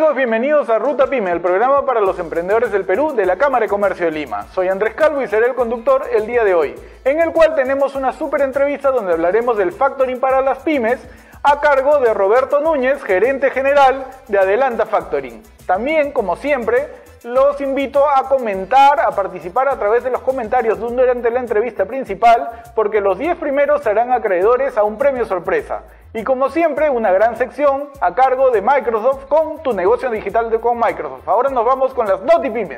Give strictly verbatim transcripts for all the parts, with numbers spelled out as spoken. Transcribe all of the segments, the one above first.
amigos, bienvenidos a Ruta Pyme, el programa para los emprendedores del Perú de la Cámara de Comercio de Lima. Soy Andrés Calvo y seré el conductor el día de hoy, en el cual tenemos una súper entrevista donde hablaremos del factoring para las pymes a cargo de Roberto Núñez, gerente general de Adelanta Factoring. También, como siempre, los invito a comentar, a participar a través de los comentarios durante la entrevista principal, porque los diez primeros serán acreedores a un premio sorpresa. Y como siempre, una gran sección a cargo de Microsoft con tu negocio digital de, con Microsoft. Ahora nos vamos con las NotiPymes.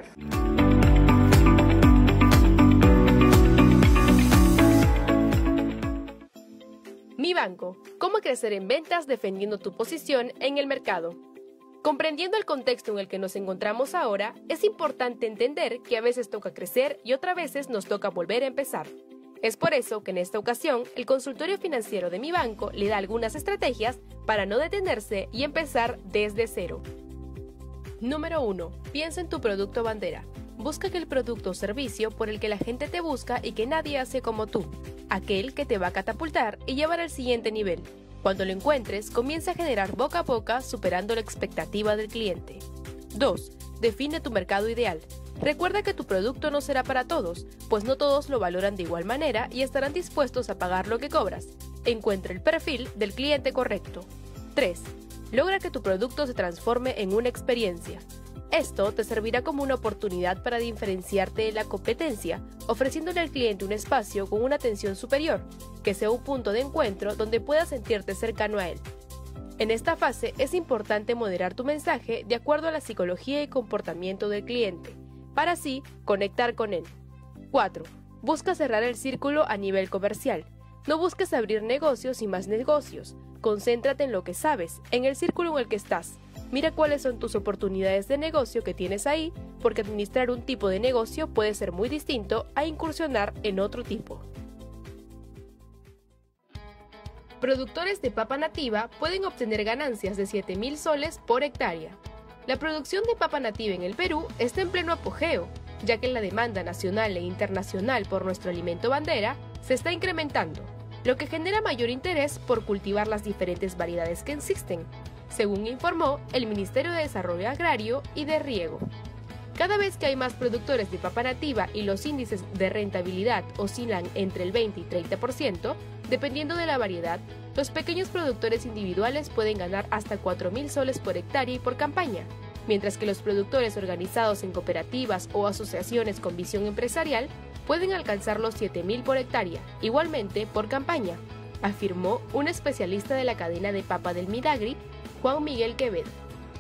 Mi Banco. ¿Cómo crecer en ventas defendiendo tu posición en el mercado? Comprendiendo el contexto en el que nos encontramos ahora, es importante entender que a veces toca crecer y otras veces nos toca volver a empezar. Es por eso que en esta ocasión, el consultorio financiero de Mi Banco le da algunas estrategias para no detenerse y empezar desde cero. Número uno. Piensa en tu producto bandera. Busca aquel producto o servicio por el que la gente te busca y que nadie hace como tú. Aquel que te va a catapultar y llevar al siguiente nivel. Cuando lo encuentres, comienza a generar boca a boca superando la expectativa del cliente. dos. Define tu mercado ideal. Recuerda que tu producto no será para todos, pues no todos lo valoran de igual manera y estarán dispuestos a pagar lo que cobras. Encuentra el perfil del cliente correcto. tres. Logra que tu producto se transforme en una experiencia. Esto te servirá como una oportunidad para diferenciarte de la competencia, ofreciéndole al cliente un espacio con una atención superior, que sea un punto de encuentro donde puedas sentirte cercano a él. En esta fase es importante moderar tu mensaje de acuerdo a la psicología y comportamiento del cliente, para así conectar con él. cuatro. Busca cerrar el círculo a nivel comercial. No busques abrir negocios y más negocios. Concéntrate en lo que sabes, en el círculo en el que estás. Mira cuáles son tus oportunidades de negocio que tienes ahí, porque administrar un tipo de negocio puede ser muy distinto a incursionar en otro tipo. Productores de papa nativa pueden obtener ganancias de siete mil soles por hectárea. La producción de papa nativa en el Perú está en pleno apogeo, ya que la demanda nacional e internacional por nuestro alimento bandera se está incrementando, lo que genera mayor interés por cultivar las diferentes variedades que existen, según informó el Ministerio de Desarrollo Agrario y de Riego. Cada vez que hay más productores de papa nativa y los índices de rentabilidad oscilan entre el veinte y treinta por ciento, dependiendo de la variedad, los pequeños productores individuales pueden ganar hasta cuatro mil soles por hectárea y por campaña, mientras que los productores organizados en cooperativas o asociaciones con visión empresarial pueden alcanzar los siete mil por hectárea, igualmente por campaña, afirmó un especialista de la cadena de papa del Midagri, Juan Miguel Quevedo.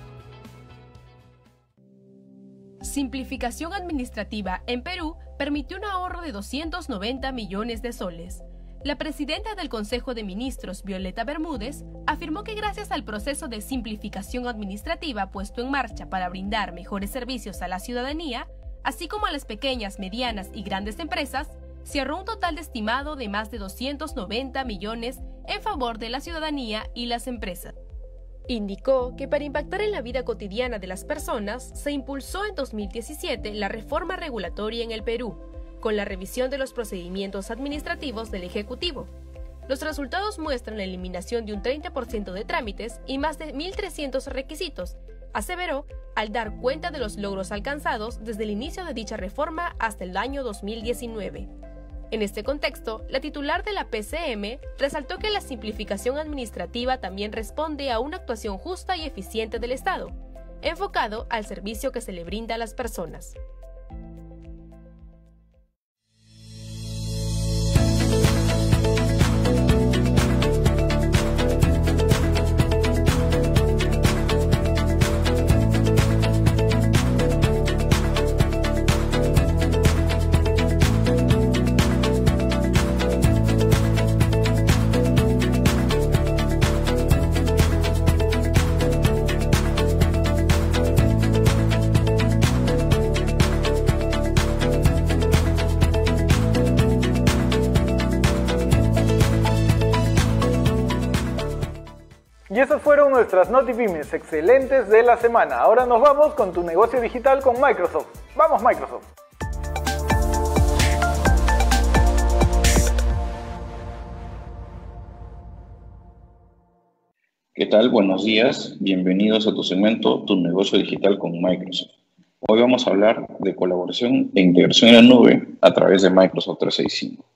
Simplificación administrativa en Perú permitió un ahorro de doscientos noventa millones de soles. La presidenta del Consejo de Ministros, Violeta Bermúdez, afirmó que gracias al proceso de simplificación administrativa puesto en marcha para brindar mejores servicios a la ciudadanía, así como a las pequeñas, medianas y grandes empresas, se ahorró un total de estimado de más de doscientos noventa millones en favor de la ciudadanía y las empresas. Indicó que para impactar en la vida cotidiana de las personas, se impulsó en dos mil diecisiete la reforma regulatoria en el Perú, con la revisión de los procedimientos administrativos del Ejecutivo. Los resultados muestran la eliminación de un treinta por ciento de trámites y más de mil trescientos requisitos, aseveró al dar cuenta de los logros alcanzados desde el inicio de dicha reforma hasta el año dos mil diecinueve. En este contexto, la titular de la P C M resaltó que la simplificación administrativa también responde a una actuación justa y eficiente del Estado, enfocado al servicio que se le brinda a las personas. Y esas fueron nuestras NotiPymes excelentes de la semana. Ahora nos vamos con tu negocio digital con Microsoft. ¡Vamos, Microsoft! ¿Qué tal? Buenos días. Bienvenidos a tu segmento Tu negocio digital con Microsoft. Hoy vamos a hablar de colaboración e integración en la nube a través de Microsoft trescientos sesenta y cinco.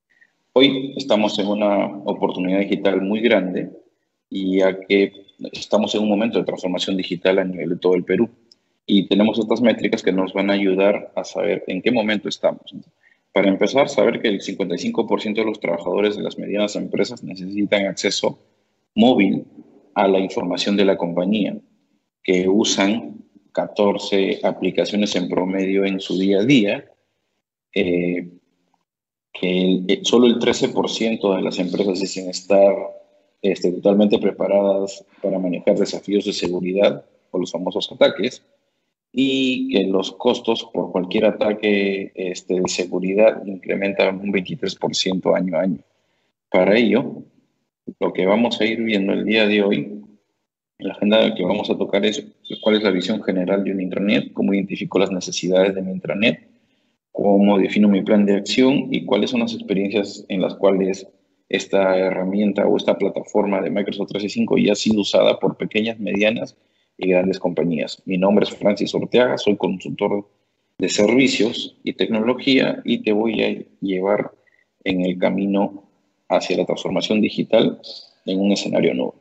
Hoy estamos en una oportunidad digital muy grande y ya que estamos en un momento de transformación digital a nivel de todo el Perú y tenemos estas métricas que nos van a ayudar a saber en qué momento estamos. Para empezar, saber que el cincuenta y cinco por ciento de los trabajadores de las medianas empresas necesitan acceso móvil a la información de la compañía, que usan catorce aplicaciones en promedio en su día a día, eh, que el, solo el trece por ciento de las empresas dicen estar este, totalmente preparadas para manejar desafíos de seguridad o los famosos ataques, y que los costos por cualquier ataque este, de seguridad incrementan un veintitrés por ciento año a año. Para ello, lo que vamos a ir viendo el día de hoy, la agenda que vamos a tocar es cuál es la visión general de un intranet, cómo identifico las necesidades de mi intranet, cómo defino mi plan de acción y cuáles son las experiencias en las cuales esta herramienta o esta plataforma de Microsoft trescientos sesenta y cinco ya ha sido usada por pequeñas, medianas y grandes compañías. Mi nombre es Francis Orteaga, soy consultor de servicios y tecnología y te voy a llevar en el camino hacia la transformación digital en un escenario nuevo.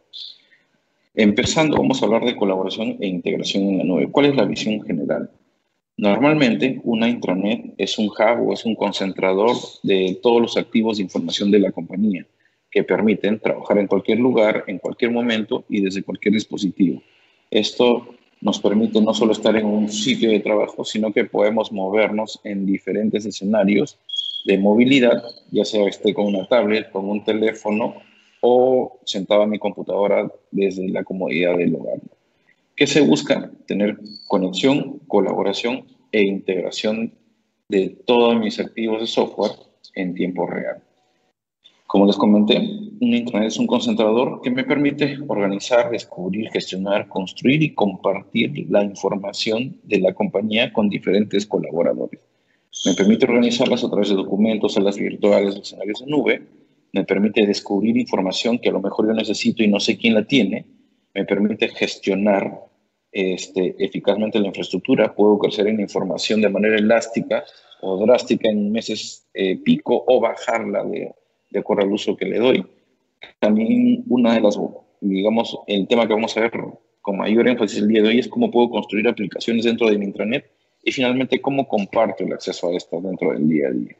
Empezando, vamos a hablar de colaboración e integración en la nube. ¿Cuál es la visión general? Normalmente, una intranet es un hub o es un concentrador de todos los activos de información de la compañía que permiten trabajar en cualquier lugar, en cualquier momento y desde cualquier dispositivo. Esto nos permite no solo estar en un sitio de trabajo, sino que podemos movernos en diferentes escenarios de movilidad, ya sea esté con una tablet, con un teléfono o sentado en mi computadora desde la comodidad del hogar. ¿Qué se busca? Tener conexión, colaboración e integración de todos mis activos de software en tiempo real. Como les comenté, un intranet es un concentrador que me permite organizar, descubrir, gestionar, construir y compartir la información de la compañía con diferentes colaboradores. Me permite organizarlas a través de documentos, salas virtuales, escenarios de nube. Me permite descubrir información que a lo mejor yo necesito y no sé quién la tiene. Me permite gestionar este, eficazmente la infraestructura. Puedo crecer en información de manera elástica o drástica en meses eh, pico o bajarla de, de acuerdo al uso que le doy. También una de las, digamos, el tema que vamos a ver con mayor énfasis el día de hoy es cómo puedo construir aplicaciones dentro de mi intranet y finalmente cómo comparto el acceso a estas dentro del día a día.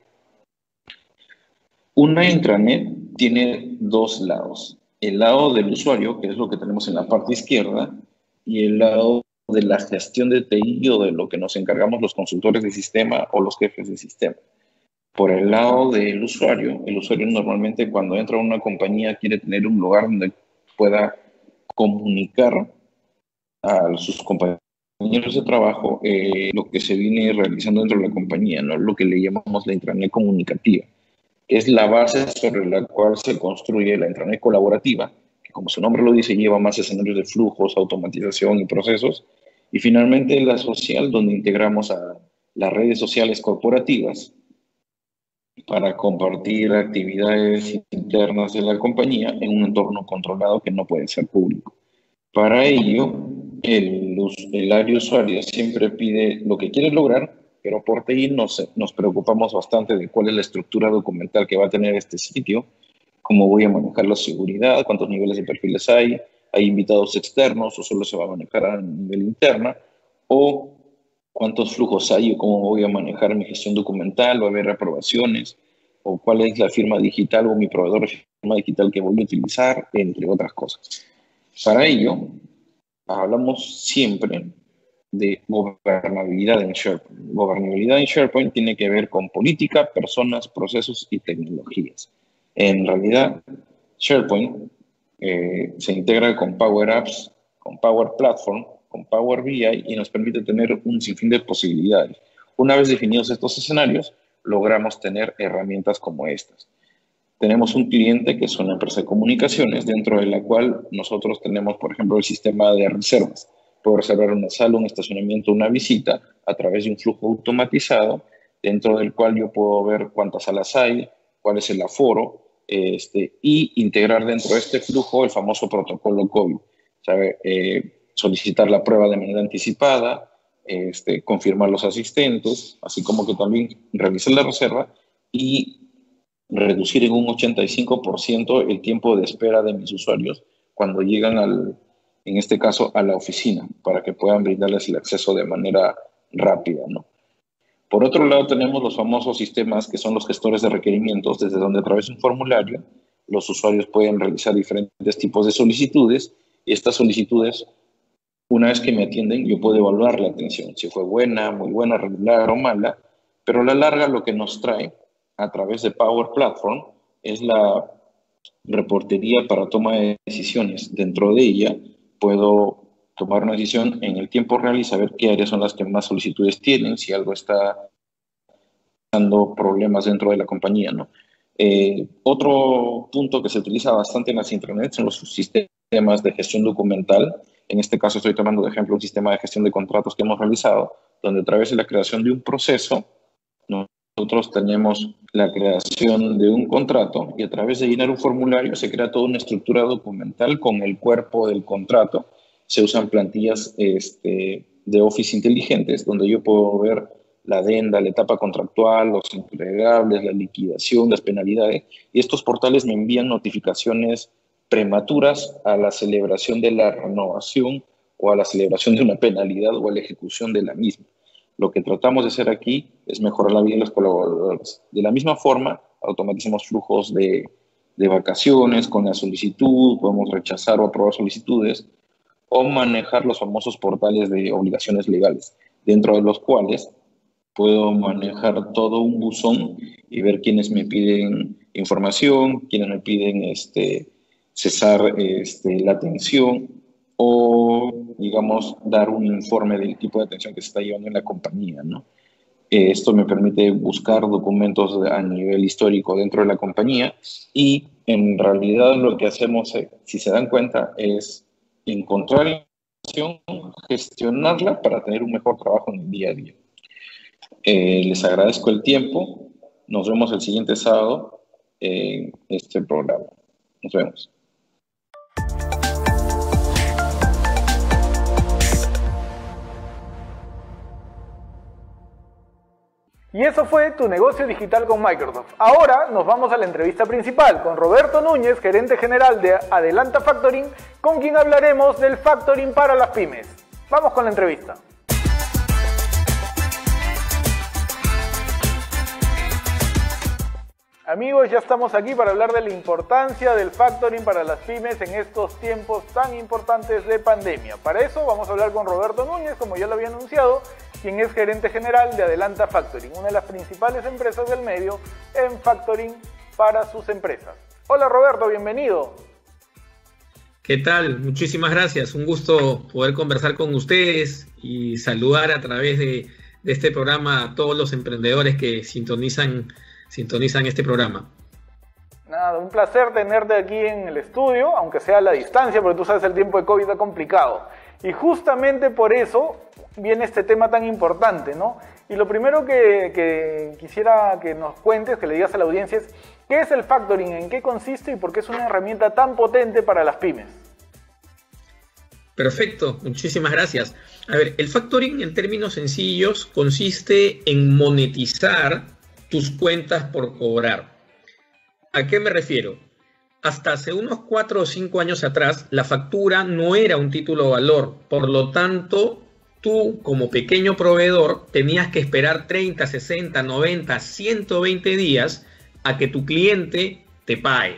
Una intranet tiene dos lados. El lado del usuario, que es lo que tenemos en la parte izquierda, y el lado de la gestión de T I o de lo que nos encargamos los consultores de sistema o los jefes de sistema. Por el lado del usuario, el usuario normalmente cuando entra a una compañía quiere tener un lugar donde pueda comunicar a sus compañeros de trabajo eh, lo que se viene realizando dentro de la compañía, ¿no? Lo que le llamamos la intranet comunicativa. Es la base sobre la cual se construye la intranet colaborativa, que como su nombre lo dice, lleva más escenarios de flujos, automatización y procesos. Y finalmente la social, donde integramos a las redes sociales corporativas para compartir actividades internas de la compañía en un entorno controlado que no puede ser público. Para ello, el, el área usuario siempre pide lo que quiere lograr, pero por T I nos, nos preocupamos bastante de cuál es la estructura documental que va a tener este sitio, cómo voy a manejar la seguridad, cuántos niveles de perfiles hay, hay invitados externos o solo se va a manejar a nivel interno, o cuántos flujos hay o cómo voy a manejar mi gestión documental, va a haber aprobaciones, o cuál es la firma digital o mi proveedor de firma digital que voy a utilizar, entre otras cosas. Para ello, hablamos siempre de gobernabilidad en SharePoint. Gobernabilidad en SharePoint tiene que ver con política, personas, procesos y tecnologías. En realidad, SharePoint eh, se integra con Power Apps, con Power Platform, con Power B I y nos permite tener un sinfín de posibilidades. Una vez definidos estos escenarios, logramos tener herramientas como estas. Tenemos un cliente que es una empresa de comunicaciones, dentro de la cual nosotros tenemos, por ejemplo, el sistema de reservas. Puedo reservar una sala, un estacionamiento, una visita a través de un flujo automatizado, dentro del cual yo puedo ver cuántas salas hay, cuál es el aforo, este, y integrar dentro de este flujo el famoso protocolo COVID. ¿Sabe? Eh, solicitar la prueba de manera anticipada, este, confirmar los asistentes, así como que también revisar la reserva y reducir en un ochenta y cinco por ciento el tiempo de espera de mis usuarios cuando llegan, al, en este caso, a la oficina, para que puedan brindarles el acceso de manera rápida, ¿no? Por otro lado, tenemos los famosos sistemas que son los gestores de requerimientos, desde donde a través de un formulario los usuarios pueden realizar diferentes tipos de solicitudes, y estas solicitudes, una vez que me atienden, yo puedo evaluar la atención, si fue buena, muy buena, regular o mala, pero a la larga lo que nos trae a través de Power Platform es la reportería para toma de decisiones. Dentro de ella puedo tomar una decisión en el tiempo real y saber qué áreas son las que más solicitudes tienen, si algo está dando problemas dentro de la compañía, ¿no? Eh, otro punto que se utiliza bastante en las intranets son los sistemas de gestión documental. En este caso estoy tomando de ejemplo un sistema de gestión de contratos que hemos realizado, donde a través de la creación de un proceso, nosotros tenemos la creación de un contrato y a través de llenar un formulario se crea toda una estructura documental con el cuerpo del contrato. Se usan plantillas este, de Office inteligentes, donde yo puedo ver la adenda, la etapa contractual, los entregables, la liquidación, las penalidades, y estos portales me envían notificaciones prematuras a la celebración de la renovación o a la celebración de una penalidad o a la ejecución de la misma. Lo que tratamos de hacer aquí es mejorar la vida de los colaboradores. De la misma forma, automatizamos flujos de, de vacaciones con la solicitud, podemos rechazar o aprobar solicitudes, o manejar los famosos portales de obligaciones legales, dentro de los cuales puedo manejar todo un buzón y ver quiénes me piden información, quiénes me piden este, cesar este, la atención o, digamos, dar un informe del tipo de atención que se está llevando en la compañía, ¿no? Eh, esto me permite buscar documentos a nivel histórico dentro de la compañía y, en realidad, lo que hacemos, eh, si se dan cuenta, es encontrar información, gestionarla para tener un mejor trabajo en el día a día. Eh, les agradezco el tiempo. Nos vemos el siguiente sábado en este programa. Nos vemos. Y eso fue Tu Negocio Digital con Microsoft. Ahora nos vamos a la entrevista principal con Roberto Núñez, gerente general de Adelanta Factoring, con quien hablaremos del factoring para las pymes. Vamos con la entrevista. Amigos, ya estamos aquí para hablar de la importancia del factoring para las pymes en estos tiempos tan importantes de pandemia. Para eso vamos a hablar con Roberto Núñez, como ya lo había anunciado, quien es gerente general de Adelanta Factoring, una de las principales empresas del medio en factoring para sus empresas. Hola Roberto, bienvenido. ¿Qué tal? Muchísimas gracias. Un gusto poder conversar con ustedes y saludar a través de, de este programa a todos los emprendedores que sintonizan sintonizan este programa. Nada, un placer tenerte aquí en el estudio, aunque sea a la distancia, porque tú sabes el tiempo de COVID está complicado. Y justamente por eso viene este tema tan importante, ¿no? Y lo primero que, que quisiera que nos cuentes, que le digas a la audiencia es, ¿qué es el factoring? ¿En qué consiste y por qué es una herramienta tan potente para las pymes? Perfecto, muchísimas gracias. A ver, el factoring en términos sencillos consiste en monetizar tus cuentas por cobrar. ¿A qué me refiero? Hasta hace unos cuatro o cinco años atrás, la factura no era un título de valor. Por lo tanto, tú como pequeño proveedor tenías que esperar treinta, sesenta, noventa, ciento veinte días a que tu cliente te pague.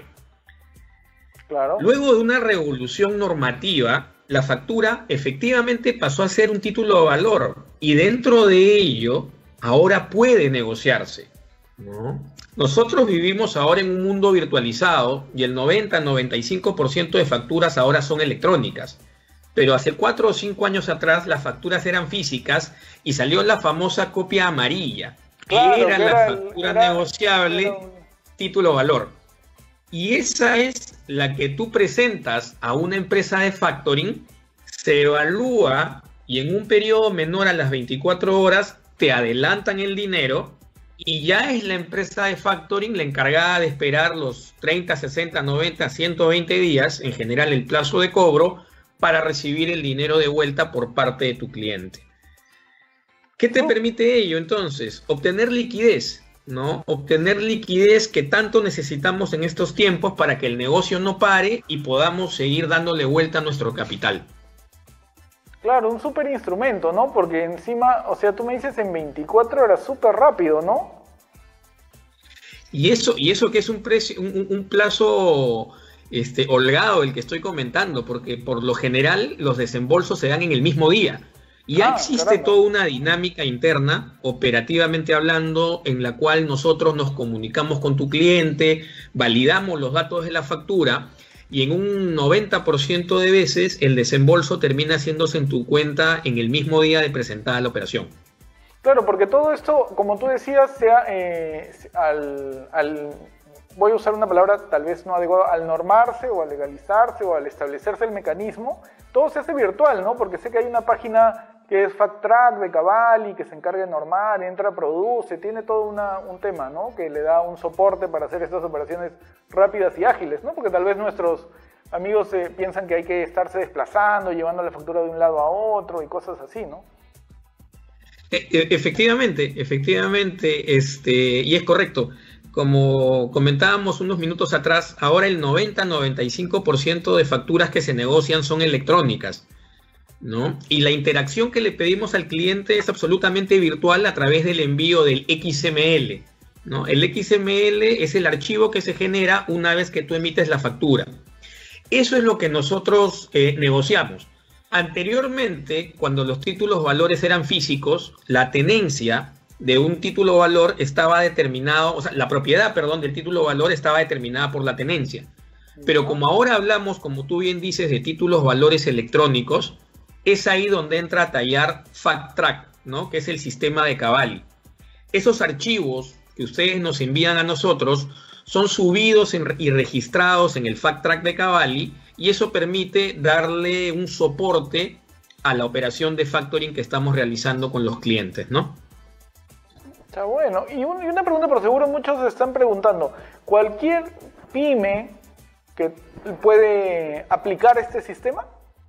Claro. Luego de una revolución normativa, la factura efectivamente pasó a ser un título de valor y dentro de ello ahora puede negociarse, ¿no? Nosotros vivimos ahora en un mundo virtualizado y el noventa a noventa y cinco por ciento de facturas ahora son electrónicas. Pero hace cuatro o cinco años atrás las facturas eran físicas y salió la famosa copia amarilla, que claro, era que la era, factura era, negociable, era un... título valor. Y esa es la que tú presentas a una empresa de factoring, se evalúa y en un periodo menor a las veinticuatro horas te adelantan el dinero y ya es la empresa de factoring la encargada de esperar los treinta, sesenta, noventa, ciento veinte días, en general el plazo de cobro, para recibir el dinero de vuelta por parte de tu cliente. ¿Qué te permite ello entonces? Obtener liquidez, ¿no? Obtener liquidez que tanto necesitamos en estos tiempos para que el negocio no pare y podamos seguir dándole vuelta a nuestro capital. Claro, un súper instrumento, ¿no? Porque encima, o sea, tú me dices en veinticuatro horas, súper rápido, ¿no? Y eso, y eso que es un, precio, un, un plazo este, holgado el que estoy comentando, porque por lo general los desembolsos se dan en el mismo día. Y ya ah, existe caramba. toda una dinámica interna, operativamente hablando, en la cual nosotros nos comunicamos con tu cliente, validamos los datos de la factura, y en un noventa por ciento de veces el desembolso termina haciéndose en tu cuenta en el mismo día de presentada la operación. Claro, porque todo esto, como tú decías, sea eh, al, al, voy a usar una palabra tal vez no adecuada, al normarse o al legalizarse o al establecerse el mecanismo, todo se hace virtual, ¿no? Porque sé que hay una página que es FactTrack de Cavalli, que se encarga de normar, entra, produce, tiene todo una, un tema, ¿no? Que le da un soporte para hacer estas operaciones rápidas y ágiles, ¿no? Porque tal vez nuestros amigos eh, piensan que hay que estarse desplazando, llevando la factura de un lado a otro y cosas así, ¿no? Efectivamente, efectivamente, este, y es correcto. Como comentábamos unos minutos atrás, ahora el noventa a noventa y cinco por ciento de facturas que se negocian son electrónicas, ¿no? Y la interacción que le pedimos al cliente es absolutamente virtual a través del envío del X M L, ¿no? El X M L es el archivo que se genera una vez que tú emites la factura. Eso es lo que nosotros eh, negociamos. Anteriormente, cuando los títulos valores eran físicos, la tenencia de un título valor estaba determinado, o sea, la propiedad, perdón, del título valor estaba determinada por la tenencia. Pero como ahora hablamos, como tú bien dices, de títulos valores electrónicos, es ahí donde entra a tallar FactTrack, ¿no? Que es el sistema de Cavalli. Esos archivos que ustedes nos envían a nosotros son subidos en, y registrados en el FactTrack de Cavalli, y eso permite darle un soporte a la operación de factoring que estamos realizando con los clientes, ¿no? Está bueno. Y, un, y una pregunta, por seguro muchos se están preguntando, ¿cualquier pyme que puede aplicar este sistema?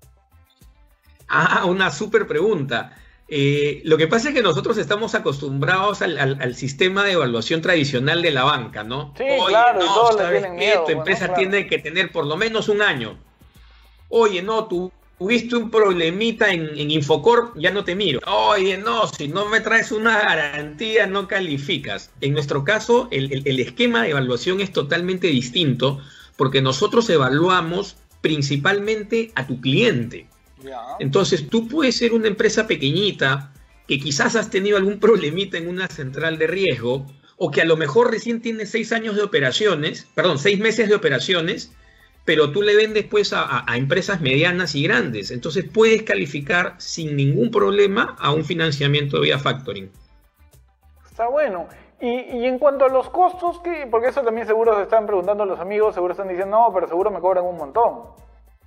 Ah, una súper pregunta. Eh, lo que pasa es que nosotros estamos acostumbrados al, al, al sistema de evaluación tradicional de la banca, ¿no? Sí, Oye, claro, no, y todos le tienen miedo. Tu empresa bueno, claro. tiene que tener por lo menos un año. Oye, no, tú tuviste un problemita en, en Infocorp, ya no te miro. Oye, no, si no me traes una garantía, no calificas. En nuestro caso, el, el, el esquema de evaluación es totalmente distinto, porque nosotros evaluamos principalmente a tu cliente. Entonces, tú puedes ser una empresa pequeñita que quizás has tenido algún problemita en una central de riesgo, o que a lo mejor recién tienes seis años de operaciones, perdón, seis meses de operaciones, pero tú le vendes pues a, a, a empresas medianas y grandes. Entonces puedes calificar sin ningún problema a un financiamiento vía factoring. Está bueno. Y, y en cuanto a los costos, ¿qué? Porque eso también seguro se están preguntando los amigos, seguro están diciendo, no, pero seguro me cobran un montón.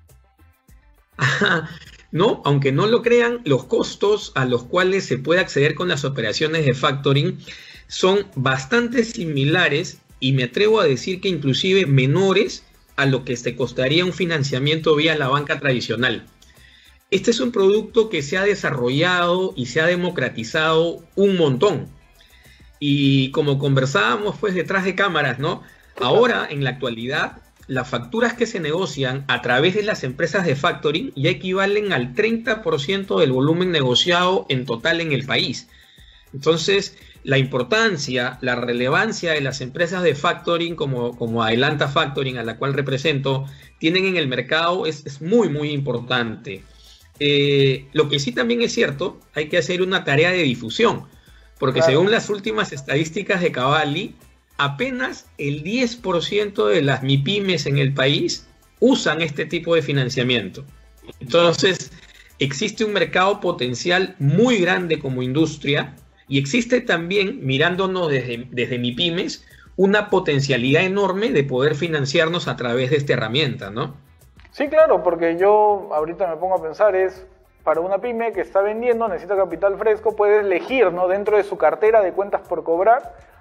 No, aunque no lo crean, los costos a los cuales se puede acceder con las operaciones de factoring son bastante similares, y me atrevo a decir que inclusive menores a lo que te costaría un financiamiento vía la banca tradicional. Este es un producto que se ha desarrollado y se ha democratizado un montón. Y como conversábamos pues detrás de cámaras, ¿no? Ahora, en la actualidad, las facturas que se negocian a través de las empresas de factoring ya equivalen al treinta por ciento del volumen negociado en total en el país. Entonces, la importancia, la relevancia de las empresas de factoring como, como Adelanta Factoring, a la cual represento, tienen en el mercado es, es muy, muy importante. Eh, lo que sí también es cierto, hay que hacer una tarea de difusión, porque claro, según las últimas estadísticas de Cavalli, apenas el diez por ciento de las MIPYMES en el país usan este tipo de financiamiento. Entonces, existe un mercado potencial muy grande como industria, y existe también, mirándonos desde, desde MIPYMES, una potencialidad enorme de poder financiarnos a través de esta herramienta, ¿no? Sí, claro, porque yo ahorita me pongo a pensar, es para una pyme que está vendiendo, necesita capital fresco, puede elegir, ¿no?, dentro de su cartera de cuentas por cobrar,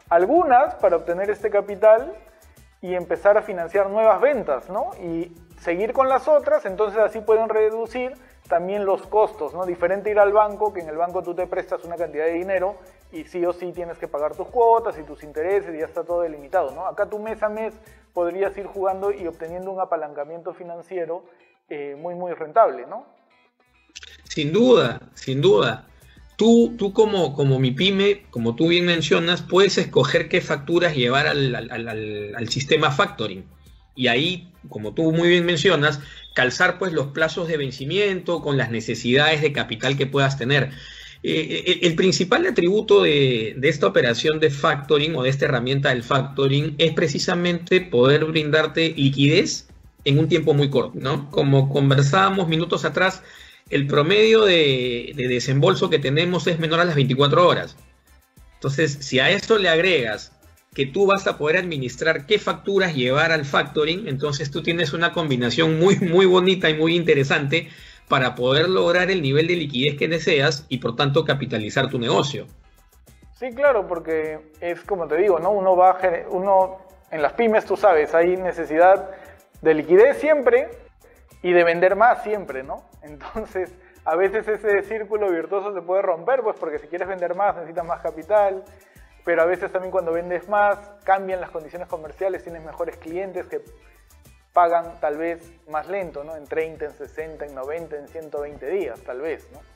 Algunas para obtener este capital y empezar a financiar nuevas ventas, ¿no? Y seguir con las otras, entonces así pueden reducir también los costos, ¿no? Diferente ir al banco, que en el banco tú te prestas una cantidad de dinero y sí o sí tienes que pagar tus cuotas y tus intereses y ya está todo delimitado, ¿no? Acá tú mes a mes podrías ir jugando y obteniendo un apalancamiento financiero eh, muy, muy rentable, ¿no? Sin duda, sin duda. Tú, tú como, como MIPYME, como tú bien mencionas, puedes escoger qué facturas llevar al, al, al, al sistema factoring. Y ahí, como tú muy bien mencionas, calzar pues los plazos de vencimiento con las necesidades de capital que puedas tener. Eh, el, el principal atributo de, de esta operación de factoring o de esta herramienta del factoring es precisamente poder brindarte liquidez en un tiempo muy corto, ¿no? Como conversábamos minutos atrás, el promedio de, de desembolso que tenemos es menor a las veinticuatro horas. Entonces, si a eso le agregas que tú vas a poder administrar qué facturas llevar al factoring, entonces tú tienes una combinación muy, muy bonita y muy interesante para poder lograr el nivel de liquidez que deseas y por tanto capitalizar tu negocio. Sí, claro, porque es como te digo, ¿no? Uno va a, uno en las pymes, tú sabes, hay necesidad de liquidez siempre y de vender más siempre, ¿no? Entonces, a veces ese círculo virtuoso se puede romper, pues porque si quieres vender más necesitas más capital, pero a veces también cuando vendes más cambian las condiciones comerciales, tienes mejores clientes que pagan tal vez más lento, ¿no? En treinta, en sesenta, en noventa, en ciento veinte días, tal vez, ¿no?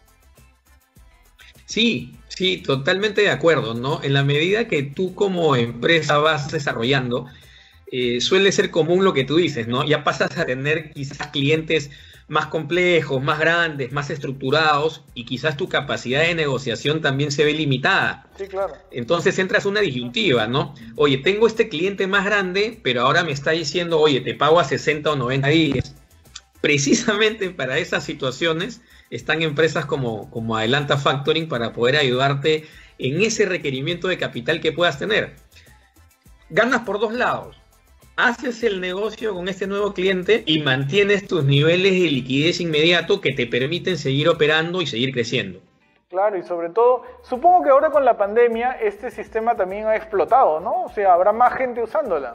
Sí, sí, totalmente de acuerdo, ¿no? En la medida que tú como empresa vas desarrollando, eh, suele ser común lo que tú dices, ¿no? Ya pasas a tener quizás clientes más complejos, más grandes, más estructurados y quizás tu capacidad de negociación también se ve limitada. Sí, claro. Entonces entras una disyuntiva, ¿no? Oye, tengo este cliente más grande, pero ahora me está diciendo, oye, te pago a sesenta o noventa días. Precisamente para esas situaciones están empresas como, como Adelanta Factoring para poder ayudarte en ese requerimiento de capital que puedas tener. Ganas por dos lados. Haces el negocio con este nuevo cliente y mantienes tus niveles de liquidez inmediato que te permiten seguir operando y seguir creciendo. Claro, y sobre todo, supongo que ahora con la pandemia este sistema también ha explotado, ¿no? O sea, habrá más gente usándola.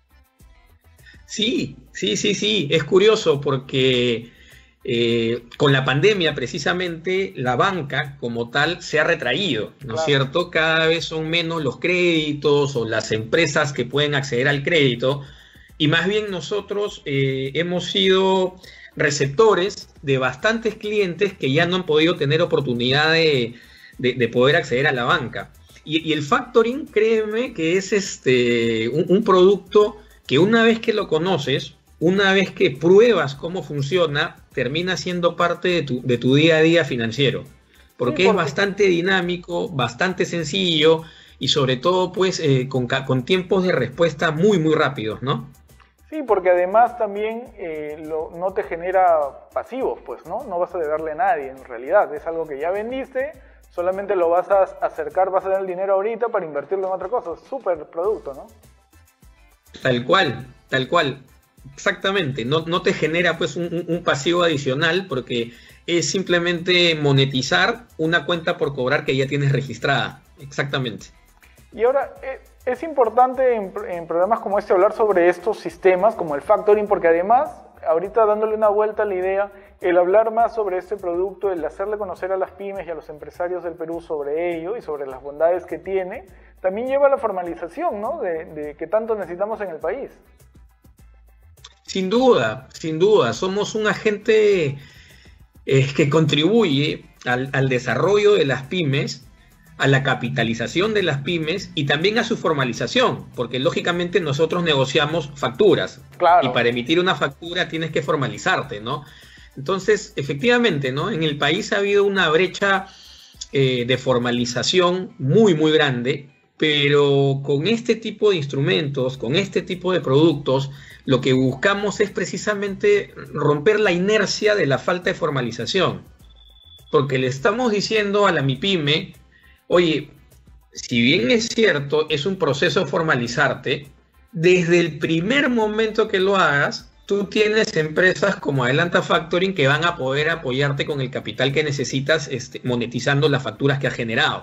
Sí, sí, sí, sí. Es curioso porque eh, con la pandemia precisamente la banca como tal se ha retraído, ¿no es cierto? Cada vez son menos los créditos o las empresas que pueden acceder al crédito y más bien nosotros eh, hemos sido receptores de bastantes clientes que ya no han podido tener oportunidad de, de, de poder acceder a la banca. Y, y el factoring, créeme que es este un, un producto que una vez que lo conoces, una vez que pruebas cómo funciona, termina siendo parte de tu, de tu día a día financiero. Porque, sí, porque es bastante dinámico, bastante sencillo y sobre todo pues eh, con, con tiempos de respuesta muy muy rápidos, ¿no? Sí, porque además también eh, lo, no te genera pasivos, pues, ¿no? No vas a deberle a nadie en realidad. Es algo que ya vendiste, solamente lo vas a acercar, vas a dar el dinero ahorita para invertirlo en otra cosa. Súper producto, ¿no? Tal cual, tal cual. Exactamente, no, no te genera pues un, un pasivo adicional porque es simplemente monetizar una cuenta por cobrar que ya tienes registrada. Exactamente. Y ahora, eh, es importante en, en programas como este hablar sobre estos sistemas como el factoring porque además, ahorita dándole una vuelta a la idea, el hablar más sobre este producto, el hacerle conocer a las pymes y a los empresarios del Perú sobre ello y sobre las bondades que tiene, también lleva a la formalización, ¿no? de, de que tanto necesitamos en el país. Sin duda, sin duda. Somos un agente eh, que contribuye al, al desarrollo de las pymes, a la capitalización de las pymes y también a su formalización, porque lógicamente nosotros negociamos facturas. Claro. Y para emitir una factura tienes que formalizarte, ¿no? Entonces, efectivamente, ¿no? En el país ha habido una brecha eh, de formalización muy, muy grande, pero con este tipo de instrumentos, con este tipo de productos, lo que buscamos es precisamente romper la inercia de la falta de formalización. Porque le estamos diciendo a la MIPYME, oye, si bien es cierto, es un proceso formalizarte, desde el primer momento que lo hagas, tú tienes empresas como Adelanta Factoring que van a poder apoyarte con el capital que necesitas este, monetizando las facturas que has generado.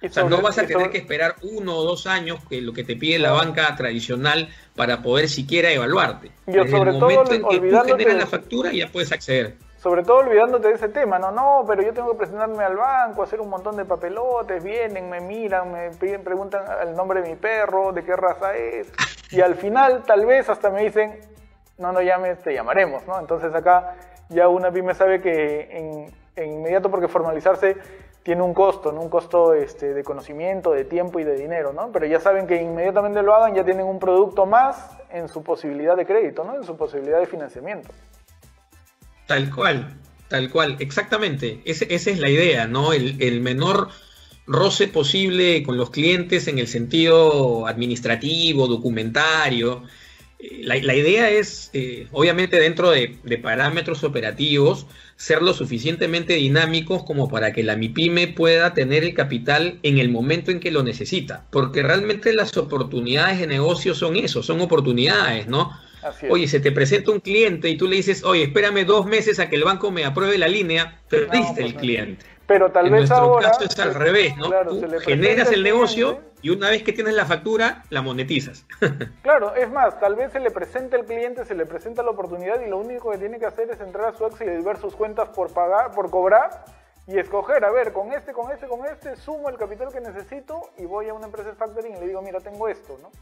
O sea, no vas a tener que esperar uno o dos años, que lo que te pide la banca tradicional, para poder siquiera evaluarte. Yo, Desde sobre el momento todo, en que tú generas la factura, ya puedes acceder. Sobre todo olvidándote de ese tema, no, no, pero yo tengo que presentarme al banco, hacer un montón de papelotes, vienen, me miran, me piden, preguntan el nombre de mi perro, de qué raza es, y al final tal vez hasta me dicen, no nos llames, te llamaremos, ¿no? Entonces acá ya una pyme sabe que en, en inmediato, porque formalizarse tiene un costo, ¿no? Un costo este, de conocimiento, de tiempo y de dinero, ¿no? Pero ya saben que inmediatamente lo hagan, ya tienen un producto más en su posibilidad de crédito, ¿no? En su posibilidad de financiamiento. Tal cual, tal cual, exactamente. Ese, esa es la idea, ¿no? El, el menor roce posible con los clientes en el sentido administrativo, documentario. La, la idea es, eh, obviamente dentro de, de parámetros operativos, ser lo suficientemente dinámicos como para que la MIPYME pueda tener el capital en el momento en que lo necesita. Porque realmente las oportunidades de negocio son eso, son oportunidades, ¿no? Oye, se te presenta un cliente y tú le dices, oye, espérame dos meses a que el banco me apruebe la línea, perdiste no, pues el cliente. Pero tal en vez nuestro ahora, caso es al revés, ¿no? Claro, tú generas el negocio y una vez que tienes la factura, la monetizas. Claro, es más, tal vez se le presenta el cliente, se le presenta la oportunidad y lo único que tiene que hacer es entrar a su Excel y ver sus cuentas por pagar, por cobrar y escoger, a ver, con este, con este, con este, sumo el capital que necesito y voy a una empresa de factoring y le digo, mira, tengo esto, ¿no?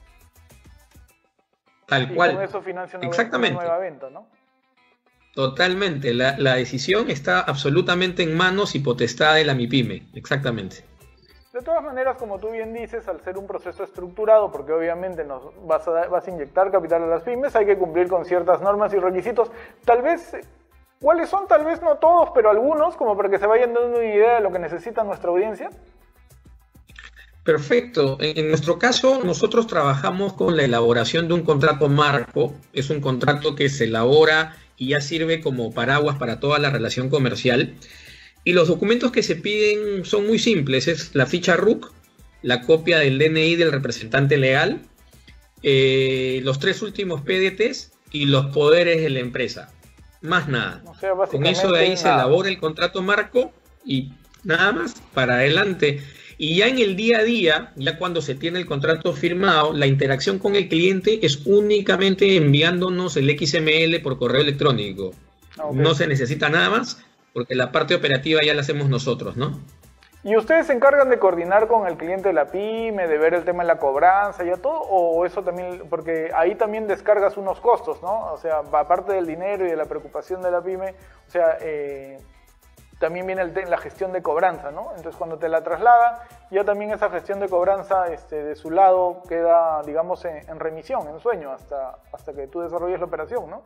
Tal y cual. Con eso financia una, Exactamente. Una nueva venta, ¿no? Totalmente. La, la decisión está absolutamente en manos y potestad de la MIPYME. Exactamente. De todas maneras, como tú bien dices, al ser un proceso estructurado, porque obviamente nos vas a, vas a inyectar capital a las pymes, hay que cumplir con ciertas normas y requisitos. Tal vez, ¿cuáles son? Tal vez no todos, pero algunos, como para que se vayan dando una idea de lo que necesita nuestra audiencia. Perfecto. En, en nuestro caso, nosotros trabajamos con la elaboración de un contrato marco. Es un contrato que se elabora y ya sirve como paraguas para toda la relación comercial. Y los documentos que se piden son muy simples. Es la ficha R U C, la copia del D N I del representante legal, eh, los tres últimos P D Ts y los poderes de la empresa. Más nada. O sea, con eso de ahí nada. Se elabora el contrato marco y nada más para adelante. Y ya en el día a día, ya cuando se tiene el contrato firmado, la interacción con el cliente es únicamente enviándonos el X M L por correo electrónico. Okay. No se necesita nada más, porque la parte operativa ya la hacemos nosotros, ¿no? ¿Y ustedes se encargan de coordinar con el cliente de la pyme, de ver el tema de la cobranza y a todo? ¿O eso también, porque ahí también descargas unos costos, ¿no? O sea, aparte del dinero y de la preocupación de la pyme, o sea, eh, también viene el la gestión de cobranza, ¿no? Entonces, cuando te la traslada, ya también esa gestión de cobranza este, de su lado queda, digamos, en, en remisión, en sueño, hasta, hasta que tú desarrolles la operación, ¿no?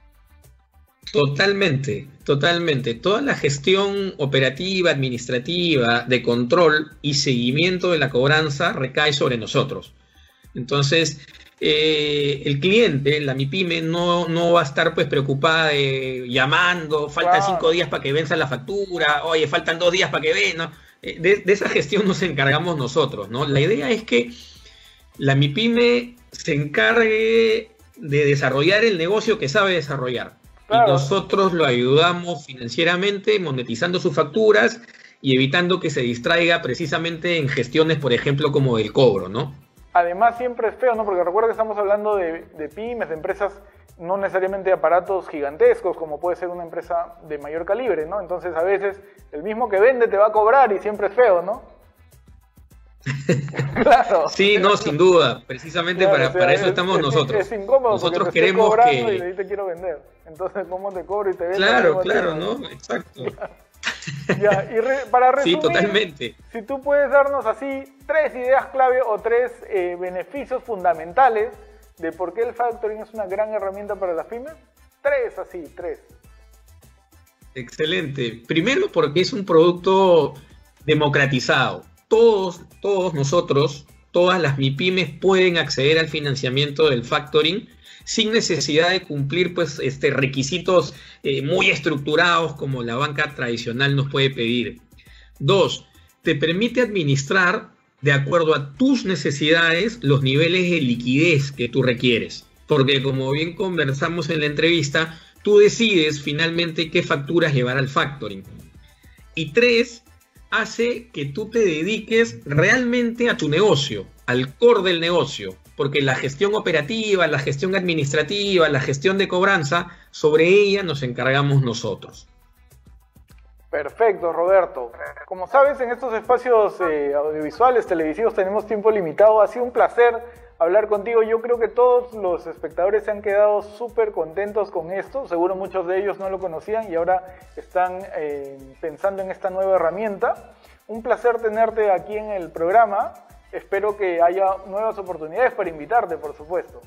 Totalmente, totalmente. Toda la gestión operativa, administrativa, de control y seguimiento de la cobranza recae sobre nosotros. Entonces, eh, el cliente, la MIPYME, no, no va a estar pues preocupada de llamando, faltan claro. cinco días para que venza la factura, oye, faltan dos días para que venza. De, de esa gestión nos encargamos nosotros, ¿no? La idea es que la MIPYME se encargue de desarrollar el negocio que sabe desarrollar. Claro. Y nosotros lo ayudamos financieramente, monetizando sus facturas y evitando que se distraiga precisamente en gestiones, por ejemplo, como el cobro, ¿no? Además, siempre es feo, ¿no? Porque recuerda que estamos hablando de, de pymes, de empresas, no necesariamente de aparatos gigantescos, como puede ser una empresa de mayor calibre, ¿no? Entonces, a veces, el mismo que vende te va a cobrar y siempre es feo, ¿no? Claro. Sí, no, sin duda. Precisamente claro, para, o sea, para eso es, estamos es, nosotros. Es incómodo nosotros porque te queremos estoy cobrando que... y le te quiero vender. Entonces, ¿cómo te cobro y te vendo? Claro, claro, ¿no? ¿no? Exacto. Claro. Ya, y re, para resumir, sí, totalmente. Si tú puedes darnos así tres ideas clave o tres eh, beneficios fundamentales de por qué el factoring es una gran herramienta para las pymes. Tres así, tres. Excelente. Primero porque es un producto democratizado. Todos, todos nosotros, todas las MIPYMES pueden acceder al financiamiento del factoring sin necesidad de cumplir pues, este, requisitos eh, muy estructurados como la banca tradicional nos puede pedir. Dos, te permite administrar de acuerdo a tus necesidades los niveles de liquidez que tú requieres. Porque como bien conversamos en la entrevista, tú decides finalmente qué facturas llevar al factoring. Y tres, hace que tú te dediques realmente a tu negocio, al core del negocio, porque la gestión operativa, la gestión administrativa, la gestión de cobranza, sobre ella nos encargamos nosotros. Perfecto, Roberto. Como sabes, en estos espacios eh, audiovisuales, televisivos, tenemos tiempo limitado. Ha sido un placer hablar contigo. Yo creo que todos los espectadores se han quedado súper contentos con esto. Seguro muchos de ellos no lo conocían y ahora están eh, pensando en esta nueva herramienta. Un placer tenerte aquí en el programa. Espero que haya nuevas oportunidades para invitarte, por supuesto.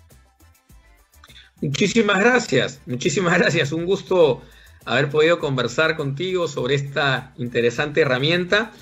Muchísimas gracias, muchísimas gracias. Un gusto haber podido conversar contigo sobre esta interesante herramienta.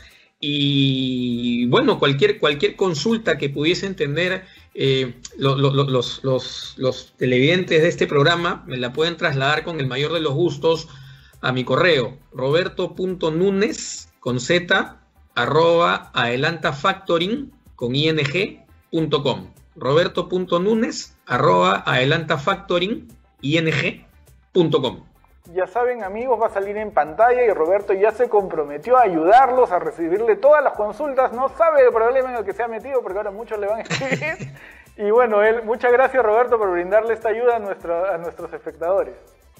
Y bueno, cualquier, cualquier consulta que pudiesen tener eh, lo, lo, lo, los, los, los televidentes de este programa, me la pueden trasladar con el mayor de los gustos a mi correo, roberto punto nunes con z, arroba adelantafactoring con ing punto com. roberto punto nunes, arroba adelantafactoring ing punto com. Ya saben, amigos, va a salir en pantalla y Roberto ya se comprometió a ayudarlos a recibirle todas las consultas. No sabe el problema en el que se ha metido porque ahora muchos le van a escribir. Y bueno, él, muchas gracias, Roberto, por brindarle esta ayuda a, nuestra, a nuestros espectadores.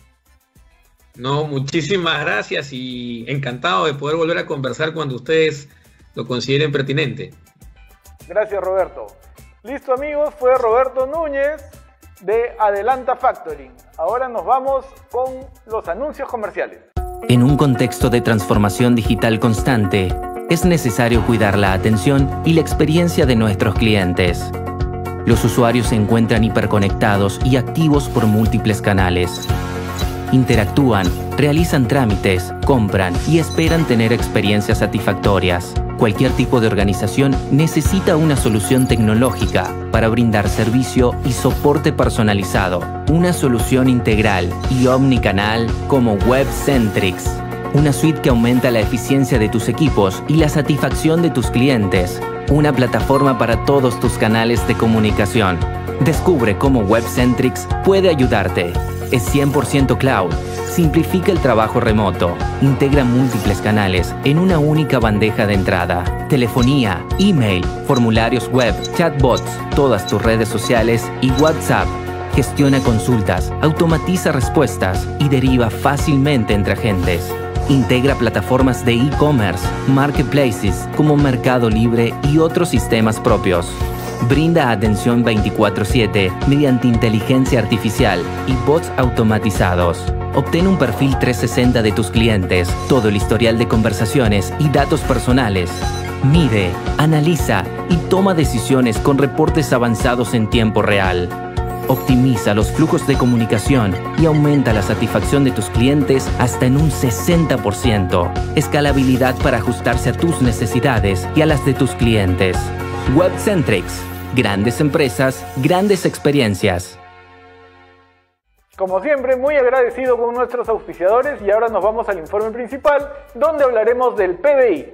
No, muchísimas gracias y encantado de poder volver a conversar cuando ustedes lo consideren pertinente. Gracias, Roberto. Listo, amigos, fue Roberto Núñez de Adelanta Factoring. Ahora nos vamos con los anuncios comerciales. En un contexto de transformación digital constante, es necesario cuidar la atención y la experiencia de nuestros clientes. Los usuarios se encuentran hiperconectados y activos por múltiples canales. Interactúan, realizan trámites, compran y esperan tener experiencias satisfactorias. Cualquier tipo de organización necesita una solución tecnológica para brindar servicio y soporte personalizado. Una solución integral y omnicanal como WebCentrix. Una suite que aumenta la eficiencia de tus equipos y la satisfacción de tus clientes. Una plataforma para todos tus canales de comunicación. Descubre cómo WebCentrix puede ayudarte. Es cien por ciento cloud, simplifica el trabajo remoto, integra múltiples canales en una única bandeja de entrada, telefonía, email, formularios web, chatbots, todas tus redes sociales y WhatsApp. Gestiona consultas, automatiza respuestas y deriva fácilmente entre agentes. Integra plataformas de e-commerce, marketplaces como Mercado Libre y otros sistemas propios. Brinda atención veinticuatro siete mediante inteligencia artificial y bots automatizados. Obtén un perfil trescientos sesenta de tus clientes, todo el historial de conversaciones y datos personales. Mide, analiza y toma decisiones con reportes avanzados en tiempo real. Optimiza los flujos de comunicación y aumenta la satisfacción de tus clientes hasta en un sesenta por ciento. Escalabilidad para ajustarse a tus necesidades y a las de tus clientes. WebCentrix. Grandes empresas, grandes experiencias. Como siempre, muy agradecido con nuestros auspiciadores y ahora nos vamos al informe principal, donde hablaremos del P B I.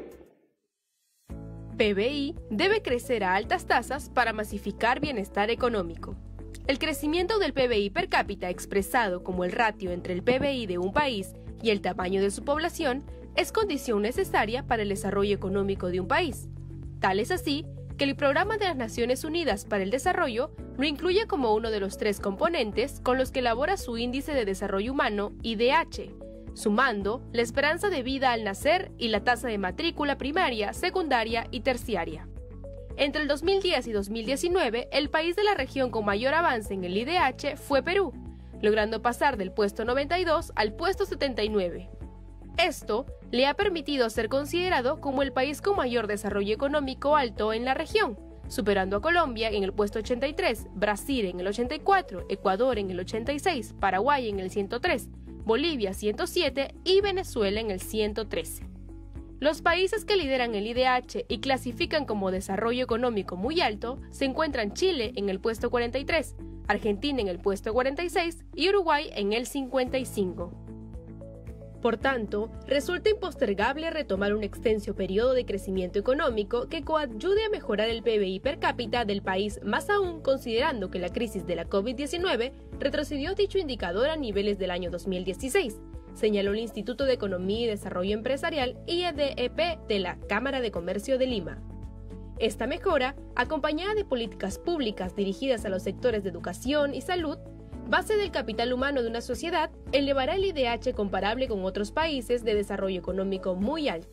P B I debe crecer a altas tasas para masificar bienestar económico. El crecimiento del P B I per cápita, expresado como el ratio entre el P B I de un país y el tamaño de su población, es condición necesaria para el desarrollo económico de un país. Tal es así que el Programa de las Naciones Unidas para el Desarrollo lo incluye como uno de los tres componentes con los que elabora su Índice de Desarrollo Humano, I D H, sumando la esperanza de vida al nacer y la tasa de matrícula primaria, secundaria y terciaria. Entre el dos mil diez y dos mil diecinueve, el país de la región con mayor avance en el I D H fue Perú, logrando pasar del puesto noventa y dos al puesto setenta y nueve. Esto le ha permitido ser considerado como el país con mayor desarrollo económico alto en la región, superando a Colombia en el puesto ochenta y tres, Brasil en el ochenta y cuatro, Ecuador en el ochenta y seis, Paraguay en el ciento tres, Bolivia ciento siete y Venezuela en el ciento trece. Los países que lideran el I D H y clasifican como desarrollo económico muy alto se encuentran Chile en el puesto cuarenta y tres, Argentina en el puesto cuarenta y seis y Uruguay en el cincuenta y cinco. Por tanto, resulta impostergable retomar un extenso periodo de crecimiento económico que coadyuve a mejorar el P B I per cápita del país, más aún considerando que la crisis de la COVID diecinueve retrocedió dicho indicador a niveles del año dos mil dieciséis, señaló el Instituto de Economía y Desarrollo Empresarial I E D E P de la Cámara de Comercio de Lima. Esta mejora, acompañada de políticas públicas dirigidas a los sectores de educación y salud, base del capital humano de una sociedad, elevará el I D H comparable con otros países de desarrollo económico muy alto.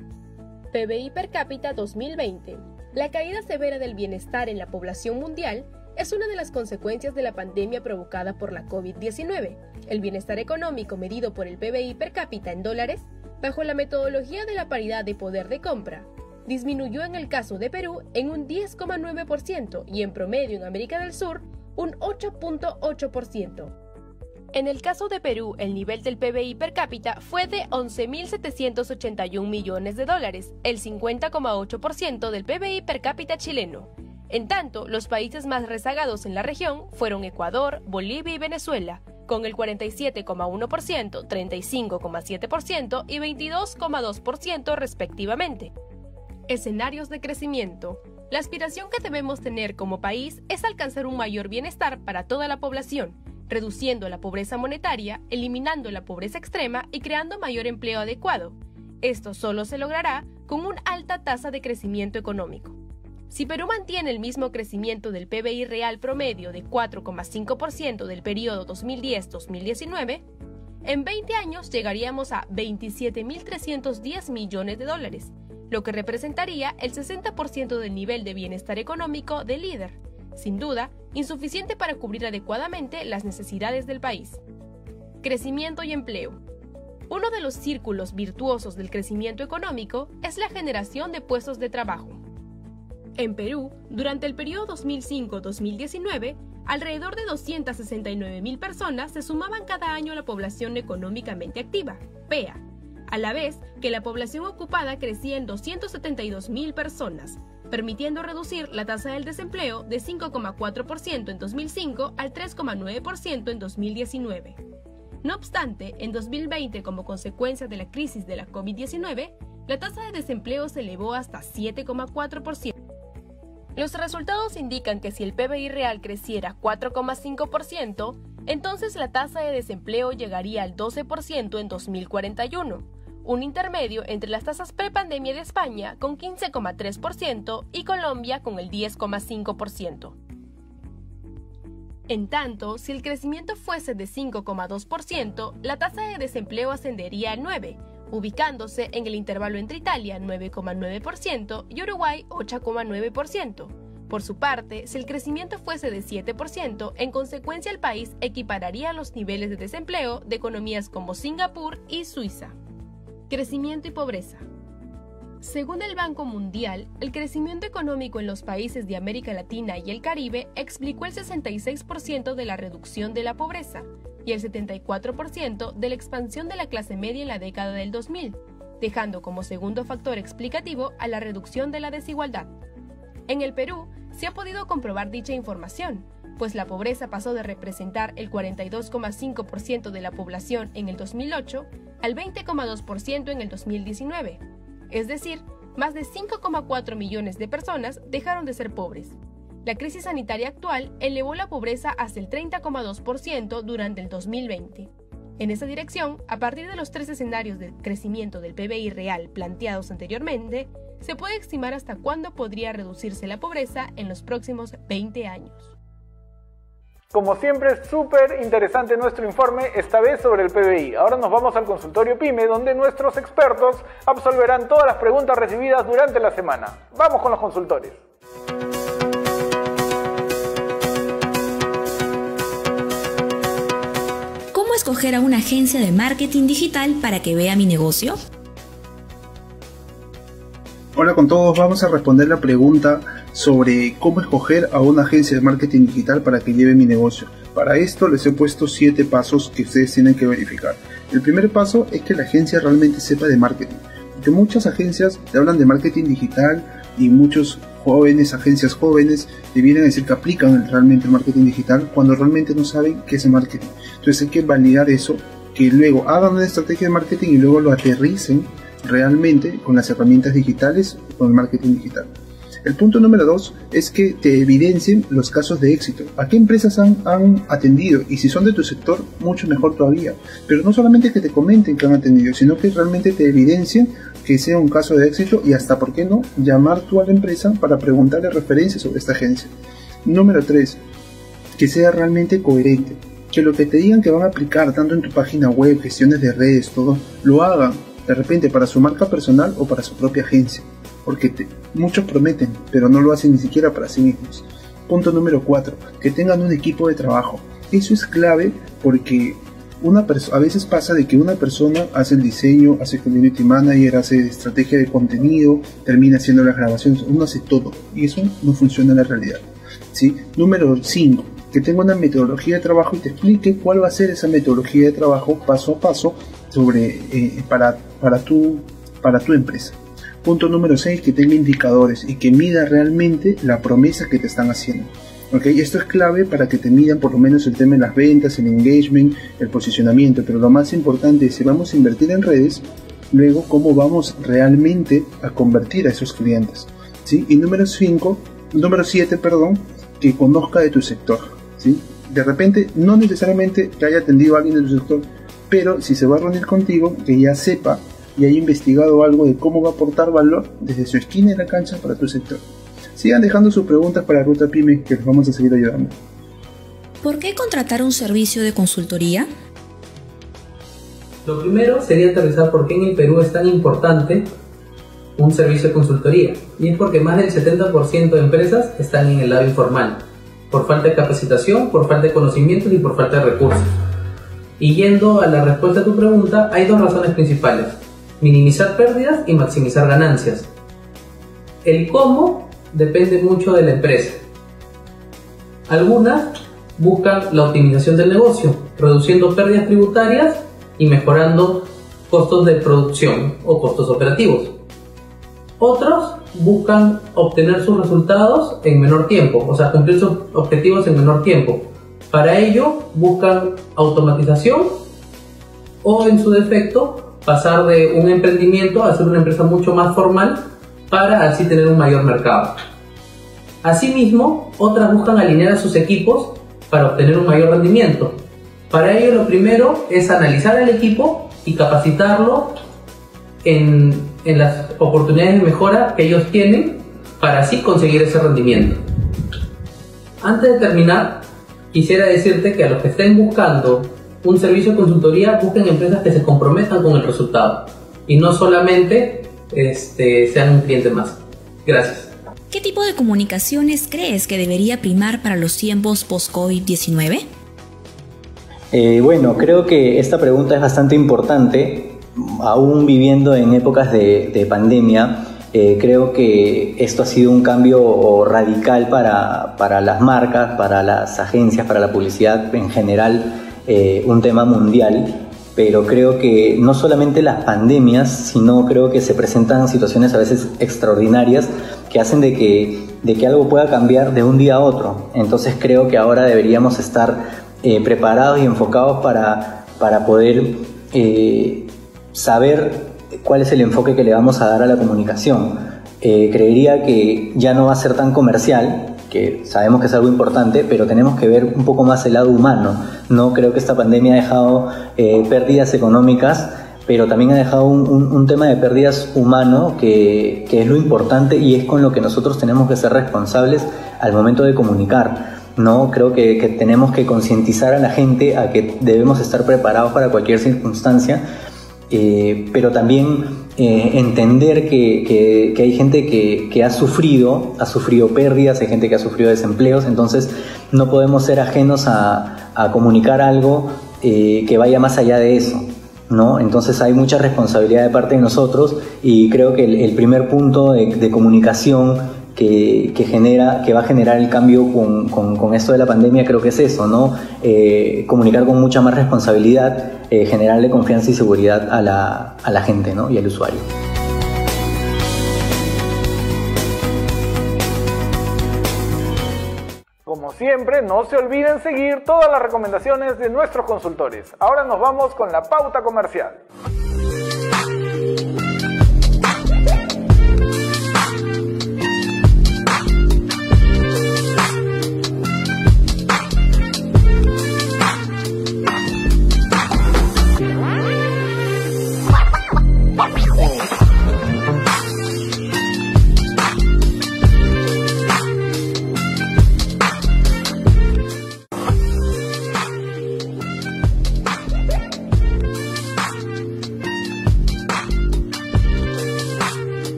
P B I per cápita dos mil veinte. La caída severa del bienestar en la población mundial es una de las consecuencias de la pandemia provocada por la COVID diecinueve. El bienestar económico medido por el P B I per cápita en dólares, bajo la metodología de la paridad de poder de compra, disminuyó en el caso de Perú en un diez coma nueve por ciento y en promedio en América del Sur un ocho punto ocho por ciento. En el caso de Perú, el nivel del P B I per cápita fue de once mil setecientos ochenta y un millones de dólares, el cincuenta coma ocho por ciento del P B I per cápita chileno. En tanto, los países más rezagados en la región fueron Ecuador, Bolivia y Venezuela, con el cuarenta y siete coma uno por ciento, treinta y cinco coma siete por ciento y veintidós coma dos por ciento respectivamente. Escenarios de crecimiento. La aspiración que debemos tener como país es alcanzar un mayor bienestar para toda la población, reduciendo la pobreza monetaria, eliminando la pobreza extrema y creando mayor empleo adecuado. Esto solo se logrará con una alta tasa de crecimiento económico. Si Perú mantiene el mismo crecimiento del P B I real promedio de cuatro coma cinco por ciento del periodo dos mil diez a dos mil diecinueve, en veinte años llegaríamos a veintisiete mil trescientos diez millones de dólares, lo que representaría el sesenta por ciento del nivel de bienestar económico del líder, sin duda, insuficiente para cubrir adecuadamente las necesidades del país. Crecimiento y empleo. Uno de los círculos virtuosos del crecimiento económico es la generación de puestos de trabajo. En Perú, durante el periodo dos mil cinco a dos mil diecinueve, alrededor de doscientas sesenta y nueve mil personas se sumaban cada año a la población económicamente activa, P E A, a la vez que la población ocupada crecía en doscientas setenta y dos mil personas, permitiendo reducir la tasa del desempleo de cinco coma cuatro por ciento en dos mil cinco al tres coma nueve por ciento en dos mil diecinueve. No obstante, en dos mil veinte, como consecuencia de la crisis de la COVID diecinueve, la tasa de desempleo se elevó hasta siete coma cuatro por ciento. Los resultados indican que si el P B I real creciera cuatro coma cinco por ciento, entonces la tasa de desempleo llegaría al doce por ciento en dos mil cuarenta y uno, un intermedio entre las tasas prepandemia de España con quince coma tres por ciento y Colombia con el diez coma cinco por ciento. En tanto, si el crecimiento fuese de cinco coma dos por ciento, la tasa de desempleo ascendería a nueve por ciento, ubicándose en el intervalo entre Italia nueve coma nueve por ciento y Uruguay ocho coma nueve por ciento. Por su parte, si el crecimiento fuese de siete por ciento, en consecuencia el país equipararía los niveles de desempleo de economías como Singapur y Suiza. Crecimiento y pobreza. Según el Banco Mundial, el crecimiento económico en los países de América Latina y el Caribe explicó el sesenta y seis por ciento de la reducción de la pobreza y el setenta y cuatro por ciento de la expansión de la clase media en la década del dos mil, dejando como segundo factor explicativo a la reducción de la desigualdad. En el Perú se ha podido comprobar dicha información, pues la pobreza pasó de representar el cuarenta y dos coma cinco por ciento de la población en el dos mil ocho al veinte coma dos por ciento en el dos mil diecinueve. Es decir, más de cinco coma cuatro millones de personas dejaron de ser pobres. La crisis sanitaria actual elevó la pobreza hasta el treinta coma dos por ciento durante el dos mil veinte. En esa dirección, a partir de los tres escenarios de crecimiento del P B I real planteados anteriormente, se puede estimar hasta cuándo podría reducirse la pobreza en los próximos veinte años. Como siempre, es súper interesante nuestro informe, esta vez sobre el P B I. Ahora nos vamos al consultorio PYME, donde nuestros expertos absolverán todas las preguntas recibidas durante la semana. Vamos con los consultores. ¿Cómo escoger a una agencia de marketing digital para que vea mi negocio? Hola con todos, vamos a responder la pregunta sobre cómo escoger a una agencia de marketing digital para que lleve mi negocio. Para esto les he puesto siete pasos que ustedes tienen que verificar. El primer paso es que la agencia realmente sepa de marketing, porque muchas agencias te hablan de marketing digital y muchos jóvenes, agencias jóvenes, te vienen a decir que aplican realmente el marketing digital cuando realmente no saben qué es el marketing. Entonces hay que validar eso, que luego hagan una estrategia de marketing y luego lo aterricen realmente con las herramientas digitales, con el marketing digital. El punto número dos es que te evidencien los casos de éxito. ¿A qué empresas han, han atendido? Y si son de tu sector, mucho mejor todavía. Pero no solamente que te comenten que han atendido, sino que realmente te evidencien que sea un caso de éxito y hasta, ¿por qué no?, llamar tú a la empresa para preguntarle referencias sobre esta agencia. Número tres, que sea realmente coherente. Que lo que te digan que van a aplicar, tanto en tu página web, gestiones de redes, todo, lo hagan de repente para su marca personal o para su propia agencia. Porque te, muchos prometen, pero no lo hacen ni siquiera para sí mismos. Punto número cuatro, que tengan un equipo de trabajo. Eso es clave porque una a veces pasa de que una persona hace el diseño, hace community manager, hace estrategia de contenido, termina haciendo las grabaciones, uno hace todo y eso no funciona en la realidad, ¿sí? Número cinco, que tenga una metodología de trabajo y te explique cuál va a ser esa metodología de trabajo paso a paso sobre, eh, para, para, tu, para tu empresa. Punto número seis, que tenga indicadores y que mida realmente la promesa que te están haciendo. ¿Okay? Esto es clave para que te midan por lo menos el tema de las ventas, el engagement, el posicionamiento, pero lo más importante es si vamos a invertir en redes, luego cómo vamos realmente a convertir a esos clientes, ¿sí? Y número cinco, número siete, perdón, que conozca de tu sector, ¿sí? De repente, no necesariamente que haya atendido a alguien de tu sector, pero si se va a reunir contigo, que ya sepa y haya investigado algo de cómo va a aportar valor desde su esquina de la cancha para tu sector. Sigan dejando sus preguntas para Ruta Pyme, que les vamos a seguir ayudando. ¿Por qué contratar un servicio de consultoría? Lo primero sería aterrizar por qué en el Perú es tan importante un servicio de consultoría. Y es porque más del setenta por ciento de empresas están en el lado informal, por falta de capacitación, por falta de conocimientos y por falta de recursos. Y yendo a la respuesta a tu pregunta, hay dos razones principales: minimizar pérdidas y maximizar ganancias. El cómo depende mucho de la empresa. Algunas buscan la optimización del negocio, reduciendo pérdidas tributarias y mejorando costos de producción o costos operativos. Otros buscan obtener sus resultados en menor tiempo, o sea, cumplir sus objetivos en menor tiempo. Para ello buscan automatización o, en su defecto, pasar de un emprendimiento a ser una empresa mucho más formal para así tener un mayor mercado. Asimismo, otras buscan alinear a sus equipos para obtener un mayor rendimiento. Para ello, lo primero es analizar al equipo y capacitarlo en, en las oportunidades de mejora que ellos tienen para así conseguir ese rendimiento. Antes de terminar, quisiera decirte que a los que estén buscando un servicio de consultoría, busquen empresas que se comprometan con el resultado y no solamente este, sean un cliente más. Gracias. ¿Qué tipo de comunicaciones crees que debería primar para los tiempos post-COVID diecinueve? Eh, bueno, creo que esta pregunta es bastante importante. Aún viviendo en épocas de, de pandemia, eh, creo que esto ha sido un cambio radical para, para las marcas, para las agencias, para la publicidad en general, eh, un tema mundial. Pero creo que no solamente las pandemias, sino creo que se presentan situaciones a veces extraordinarias que hacen de que, de que algo pueda cambiar de un día a otro. Entonces creo que ahora deberíamos estar eh, preparados y enfocados para, para poder eh, saber cuál es el enfoque que le vamos a dar a la comunicación. Eh, creería que ya no va a ser tan comercial, que sabemos que es algo importante, pero tenemos que ver un poco más el lado humano. No creo que esta pandemia ha dejado eh, pérdidas económicas, pero también ha dejado un, un, un tema de pérdidas humano que, que es lo importante y es con lo que nosotros tenemos que ser responsables al momento de comunicar, ¿no? Creo que, que tenemos que concientizar a la gente a que debemos estar preparados para cualquier circunstancia, eh, pero también Eh, entender que, que, que hay gente que, que ha sufrido, ha sufrido pérdidas, hay gente que ha sufrido desempleos, entonces no podemos ser ajenos a, a comunicar algo eh, que vaya más allá de eso, ¿no? Entonces hay mucha responsabilidad de parte de nosotros y creo que el, el primer punto de, de comunicación que, que, genera, que va a generar el cambio con, con, con esto de la pandemia creo que es eso, ¿no? Eh, comunicar con mucha más responsabilidad, eh, generarle confianza y seguridad a la, a la gente, ¿no? Y al usuario. Como siempre, no se olviden seguir todas las recomendaciones de nuestros consultores. Ahora nos vamos con la pauta comercial.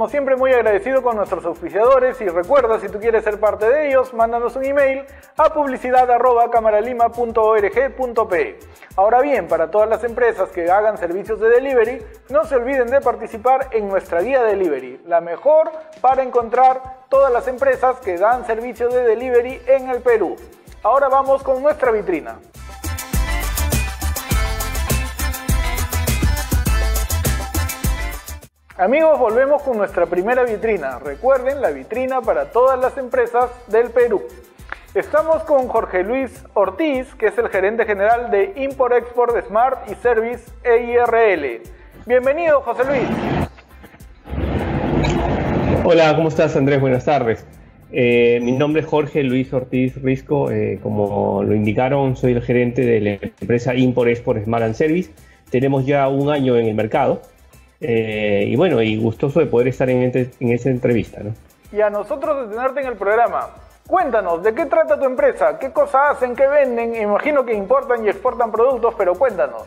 como siempre, muy agradecido con nuestros auspiciadores y recuerda, si tú quieres ser parte de ellos, mándanos un email a publicidad arroba camaralima punto org punto pe. Ahora bien, para todas las empresas que hagan servicios de delivery, no se olviden de participar en nuestra guía delivery, la mejor para encontrar todas las empresas que dan servicios de delivery en el Perú. Ahora vamos con nuestra vitrina. Amigos, volvemos con nuestra primera vitrina. Recuerden, la vitrina para todas las empresas del Perú. Estamos con Jorge Luis Ortiz, que es el gerente general de Import-Export Smart y Service E I R L. Bienvenido, José Luis. Hola, ¿cómo estás, Andrés? Buenas tardes. Eh, mi nombre es Jorge Luis Ortiz Risco. Eh, como lo indicaron, soy el gerente de la empresa Import-Export Smart and Service. Tenemos ya un año en el mercado. Eh, y bueno, y gustoso de poder estar en, este, en esta entrevista, ¿no? Y a nosotros de tenerte en el programa. Cuéntanos, ¿de qué trata tu empresa? ¿Qué cosas hacen? ¿Qué venden? Imagino que importan y exportan productos, pero cuéntanos.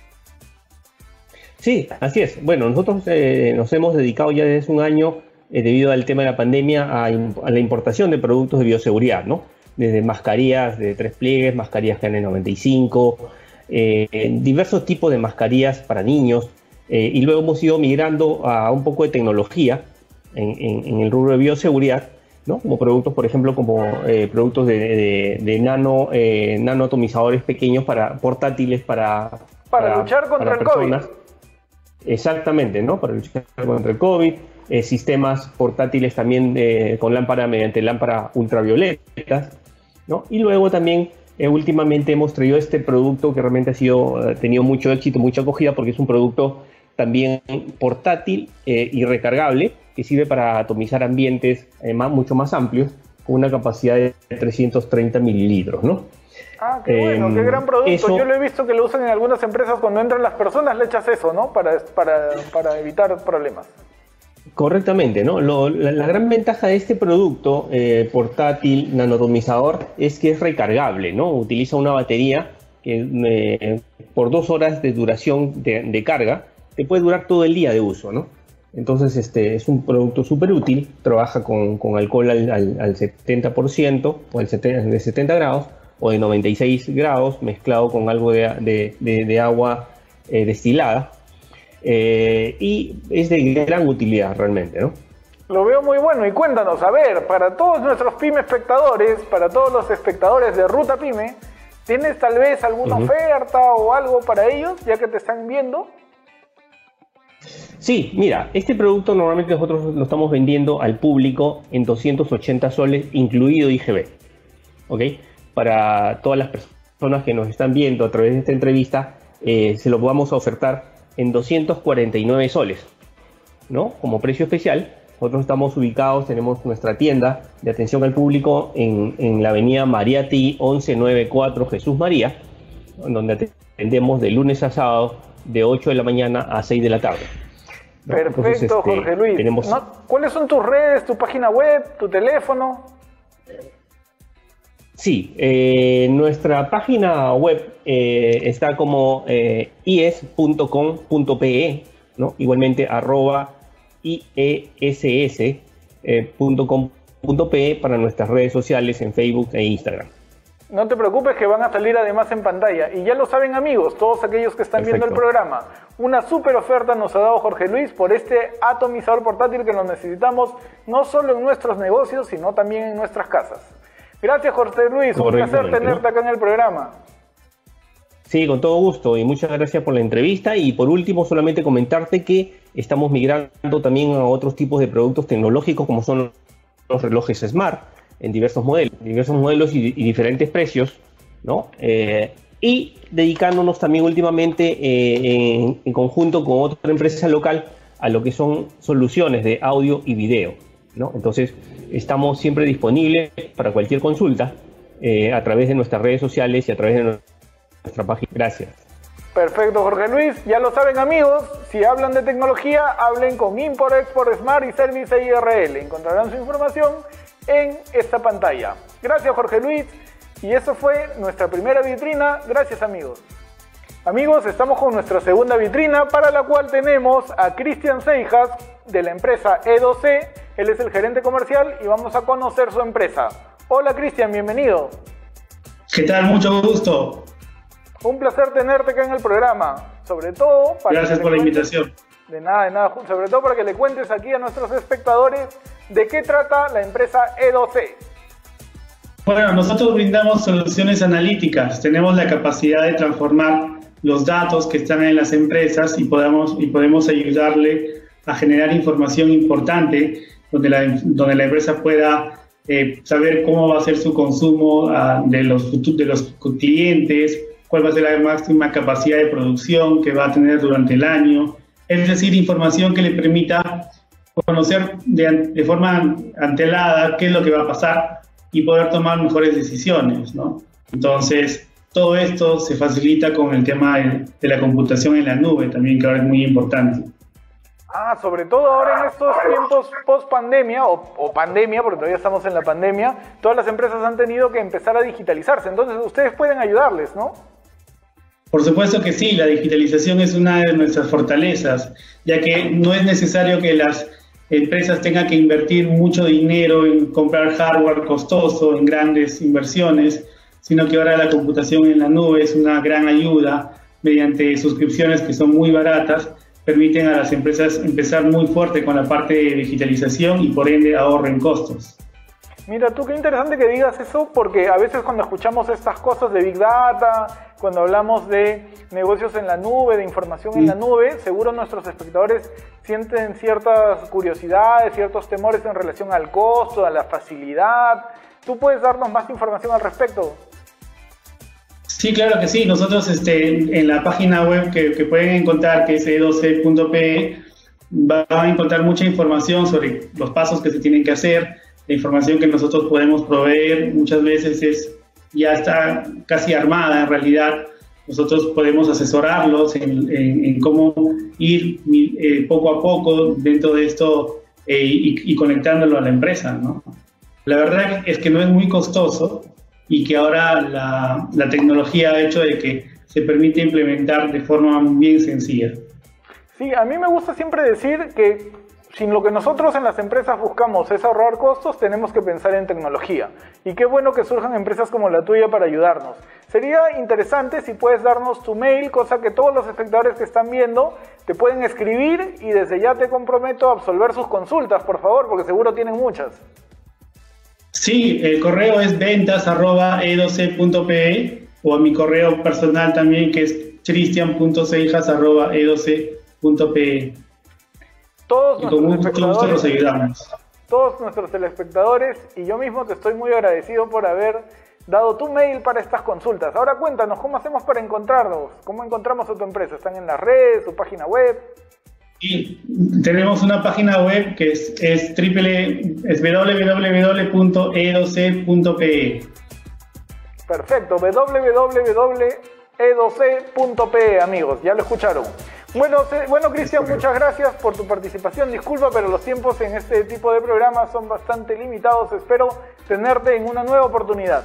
Sí, así es. Bueno, nosotros eh, nos hemos dedicado ya desde un año, eh, debido al tema de la pandemia, a, a la importación de productos de bioseguridad, ¿no? Desde mascarillas de tres pliegues, mascarillas K N noventa y cinco, eh, diversos tipos de mascarillas para niños. Eh, y luego hemos ido migrando a un poco de tecnología en, en, en el rubro de bioseguridad, ¿no? Como productos, por ejemplo, como eh, productos de, de, de nano, eh, nanoatomizadores pequeños para portátiles para, para, para luchar contra para el personas. COVID. Exactamente, ¿no? Para luchar contra el COVID. Eh, sistemas portátiles también eh, con lámpara mediante lámpara ultravioletas, ¿no? Y luego también eh, últimamente hemos traído este producto que realmente ha sido, ha tenido mucho éxito, mucha acogida, porque es un producto también portátil eh, y recargable, que sirve para atomizar ambientes eh, más, mucho más amplios, con una capacidad de trescientos treinta mililitros, ¿no? Ah, qué bueno, eh, qué gran producto. Eso, yo lo he visto que lo usan en algunas empresas cuando entran las personas, le echas eso, ¿no? Para, para, para evitar problemas. Correctamente, ¿no? Lo, la, la gran ventaja de este producto eh, portátil nanoatomizador es que es recargable, ¿no? Utiliza una batería que eh, por dos horas de duración de, de carga te puede durar todo el día de uso, ¿no? Entonces este es un producto súper útil, trabaja con, con alcohol al, al, al setenta por ciento o al setenta, de setenta grados o de noventa y seis grados mezclado con algo de, de, de, de agua eh, destilada eh, y es de gran utilidad realmente, ¿no? Lo veo muy bueno. Y cuéntanos, a ver, para todos nuestros pyme espectadores, para todos los espectadores de Ruta Pyme, ¿tienes tal vez alguna uh-huh. oferta o algo para ellos ya que te están viendo? Sí, mira, este producto normalmente nosotros lo estamos vendiendo al público en doscientos ochenta soles, incluido I G B, ¿ok? Para todas las personas que nos están viendo a través de esta entrevista, eh, se lo vamos a ofertar en doscientos cuarenta y nueve soles, ¿no? Como precio especial. Nosotros estamos ubicados, tenemos nuestra tienda de atención al público en, en la avenida Mariati once noventa y cuatro Jesús María, donde atendemos de lunes a sábado de ocho de la mañana a seis de la tarde. ¿No? Perfecto. Entonces, este, Jorge Luis. Tenemos... ¿No? ¿Cuáles son tus redes, tu página web, tu teléfono? Sí, eh, nuestra página web eh, está como eh, i e s punto com punto pe, ¿no? Igualmente arroba i e s s punto com punto pe para nuestras redes sociales en Facebook e Instagram. No te preocupes que van a salir además en pantalla. Y ya lo saben, amigos, todos aquellos que están Perfecto. Viendo el programa, una súper oferta nos ha dado Jorge Luis por este atomizador portátil que lo necesitamos no solo en nuestros negocios, sino también en nuestras casas. Gracias, Jorge Luis, un placer tenerte acá en el programa. Sí, con todo gusto y muchas gracias por la entrevista. Y por último, solamente comentarte que estamos migrando también a otros tipos de productos tecnológicos como son los relojes Smart, en diversos modelos, diversos modelos y, y diferentes precios, ¿no? Eh, y dedicándonos también últimamente eh, en, en conjunto con otra empresa local a lo que son soluciones de audio y video, ¿no? Entonces estamos siempre disponibles para cualquier consulta eh, a través de nuestras redes sociales y a través de nuestra página. Gracias. Perfecto, Jorge Luis. Ya lo saben, amigos, si hablan de tecnología, hablen con Import-Export Smart y Service E I R L. Encontrarán su información en esta pantalla. Gracias, Jorge Luis. Y eso fue nuestra primera vitrina. Gracias, amigos. Amigos, estamos con nuestra segunda vitrina, para la cual tenemos a Cristian Seijas, de la empresa E dos C. Él es el gerente comercial y vamos a conocer su empresa. Hola Cristian, bienvenido. ¿Qué tal? Mucho gusto. Un placer tenerte acá en el programa. Sobre todo para Gracias por la invitación. De nada, de nada. Sobre todo para que le cuentes aquí a nuestros espectadores de qué trata la empresa E dos C. Bueno, nosotros brindamos soluciones analíticas. Tenemos la capacidad de transformar los datos que están en las empresas y podemos, y podemos ayudarle a generar información importante donde la, donde la empresa pueda eh, saber cómo va a ser su consumo uh, de, los, de los clientes, cuál va a ser la máxima capacidad de producción que va a tener durante el año. Es decir, información que le permita conocer de, de forma antelada qué es lo que va a pasar y poder tomar mejores decisiones, ¿no? Entonces, todo esto se facilita con el tema de, de la computación en la nube también, que ahora es muy importante. Ah, sobre todo ahora en estos tiempos post pandemia o, o pandemia, porque todavía estamos en la pandemia, todas las empresas han tenido que empezar a digitalizarse. Entonces, ustedes pueden ayudarles, ¿no? Por supuesto que sí, la digitalización es una de nuestras fortalezas, ya que no es necesario que las empresas tengan que invertir mucho dinero en comprar hardware costoso, en grandes inversiones, sino que ahora la computación en la nube es una gran ayuda mediante suscripciones que son muy baratas, permiten a las empresas empezar muy fuerte con la parte de digitalización y por ende ahorren costos. Mira, tú qué interesante que digas eso, porque a veces cuando escuchamos estas cosas de Big Data, cuando hablamos de negocios en la nube, de información en la nube, seguro nuestros espectadores sienten ciertas curiosidades, ciertos temores en relación al costo, a la facilidad. ¿Tú puedes darnos más información al respecto? Sí, claro que sí. Nosotros este, en la página web que, que pueden encontrar, que es e dos ce punto pe e, van a encontrar mucha información sobre los pasos que se tienen que hacer. La información que nosotros podemos proveer muchas veces es, ya está casi armada en realidad. Nosotros podemos asesorarlos en, en, en cómo ir eh, poco a poco dentro de esto eh, y, y conectándolo a la empresa, ¿no? La verdad es que no es muy costoso y que ahora la, la tecnología ha hecho de que se permite implementar de forma bien sencilla. Sí, a mí me gusta siempre decir que si lo que nosotros en las empresas buscamos es ahorrar costos, tenemos que pensar en tecnología. Y qué bueno que surjan empresas como la tuya para ayudarnos. Sería interesante si puedes darnos tu mail, cosa que todos los espectadores que están viendo te pueden escribir y desde ya te comprometo a absolver sus consultas, por favor, porque seguro tienen muchas. Sí, el correo es ventas arroba e dos ce punto pe e o a mi correo personal también, que es cristian punto seijas arroba e dos ce punto pe e. Todos y con mucho gusto los ayudamos. Todos nuestros telespectadores y yo mismo te estoy muy agradecido por haber dado tu mail para estas consultas. Ahora cuéntanos, ¿cómo hacemos para encontrarnos? ¿Cómo encontramos a tu empresa? ¿Están en las redes, su página web? Sí, tenemos una página web que es, es, triple, es doble u doble u doble u punto e dos ce punto pe e. Perfecto, doble u doble u doble u punto e dos ce punto pe e, amigos, ya lo escucharon. Bueno, bueno Cristian, muchas gracias por tu participación. Disculpa, pero los tiempos en este tipo de programas son bastante limitados. Espero tenerte en una nueva oportunidad.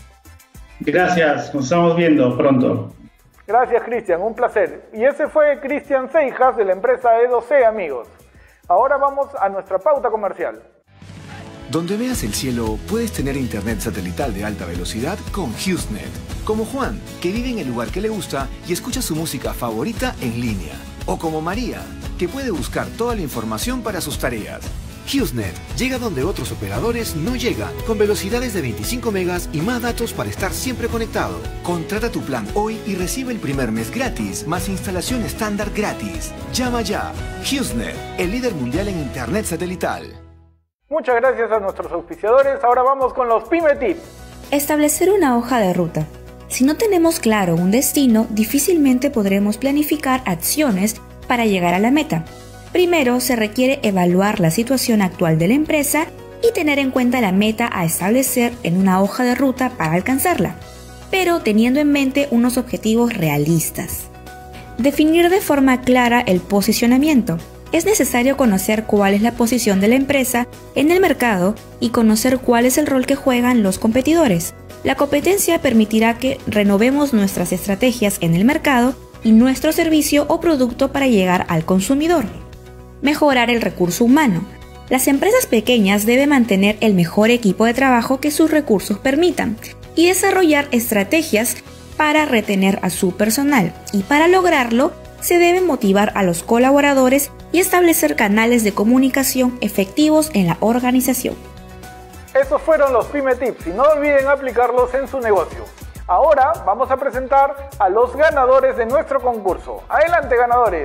Gracias, nos estamos viendo pronto. Gracias, Cristian, un placer. Y ese fue Cristian Seijas de la empresa E dos ce, amigos. Ahora vamos a nuestra pauta comercial. Donde veas el cielo, puedes tener internet satelital de alta velocidad con HughesNet. Como Juan, que vive en el lugar que le gusta y escucha su música favorita en línea. O como María, que puede buscar toda la información para sus tareas. HughesNet llega donde otros operadores no llegan, con velocidades de veinticinco megas y más datos para estar siempre conectado. Contrata tu plan hoy y recibe el primer mes gratis, más instalación estándar gratis. Llama ya. HughesNet, el líder mundial en internet satelital. Muchas gracias a nuestros auspiciadores. Ahora vamos con los Pyme Tips. Establecer una hoja de ruta. Si no tenemos claro un destino, difícilmente podremos planificar acciones para llegar a la meta. Primero, se requiere evaluar la situación actual de la empresa y tener en cuenta la meta a establecer en una hoja de ruta para alcanzarla, pero teniendo en mente unos objetivos realistas. Definir de forma clara el posicionamiento. Es necesario conocer cuál es la posición de la empresa en el mercado y conocer cuál es el rol que juegan los competidores. La competencia permitirá que renovemos nuestras estrategias en el mercado y nuestro servicio o producto para llegar al consumidor. mejorar el recurso humano. Las empresas pequeñas deben mantener el mejor equipo de trabajo que sus recursos permitan y desarrollar estrategias para retener a su personal, y para lograrlo se debe motivar a los colaboradores y establecer canales de comunicación efectivos en la organización. Esos fueron los Pyme Tips y no olviden aplicarlos en su negocio. Ahora vamos a presentar a los ganadores de nuestro concurso. ¡Adelante, ganadores!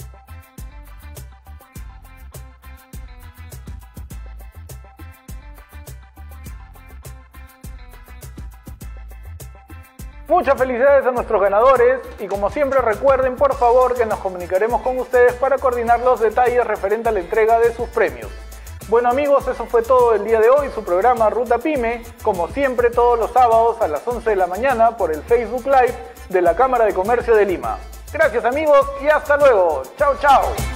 Muchas felicidades a nuestros ganadores y como siempre recuerden por favor que nos comunicaremos con ustedes para coordinar los detalles referente a la entrega de sus premios. Bueno amigos, eso fue todo el día de hoy, su programa Ruta Pyme, como siempre todos los sábados a las once de la mañana por el Facebook Live de la Cámara de Comercio de Lima. Gracias amigos y hasta luego. Chao, chao.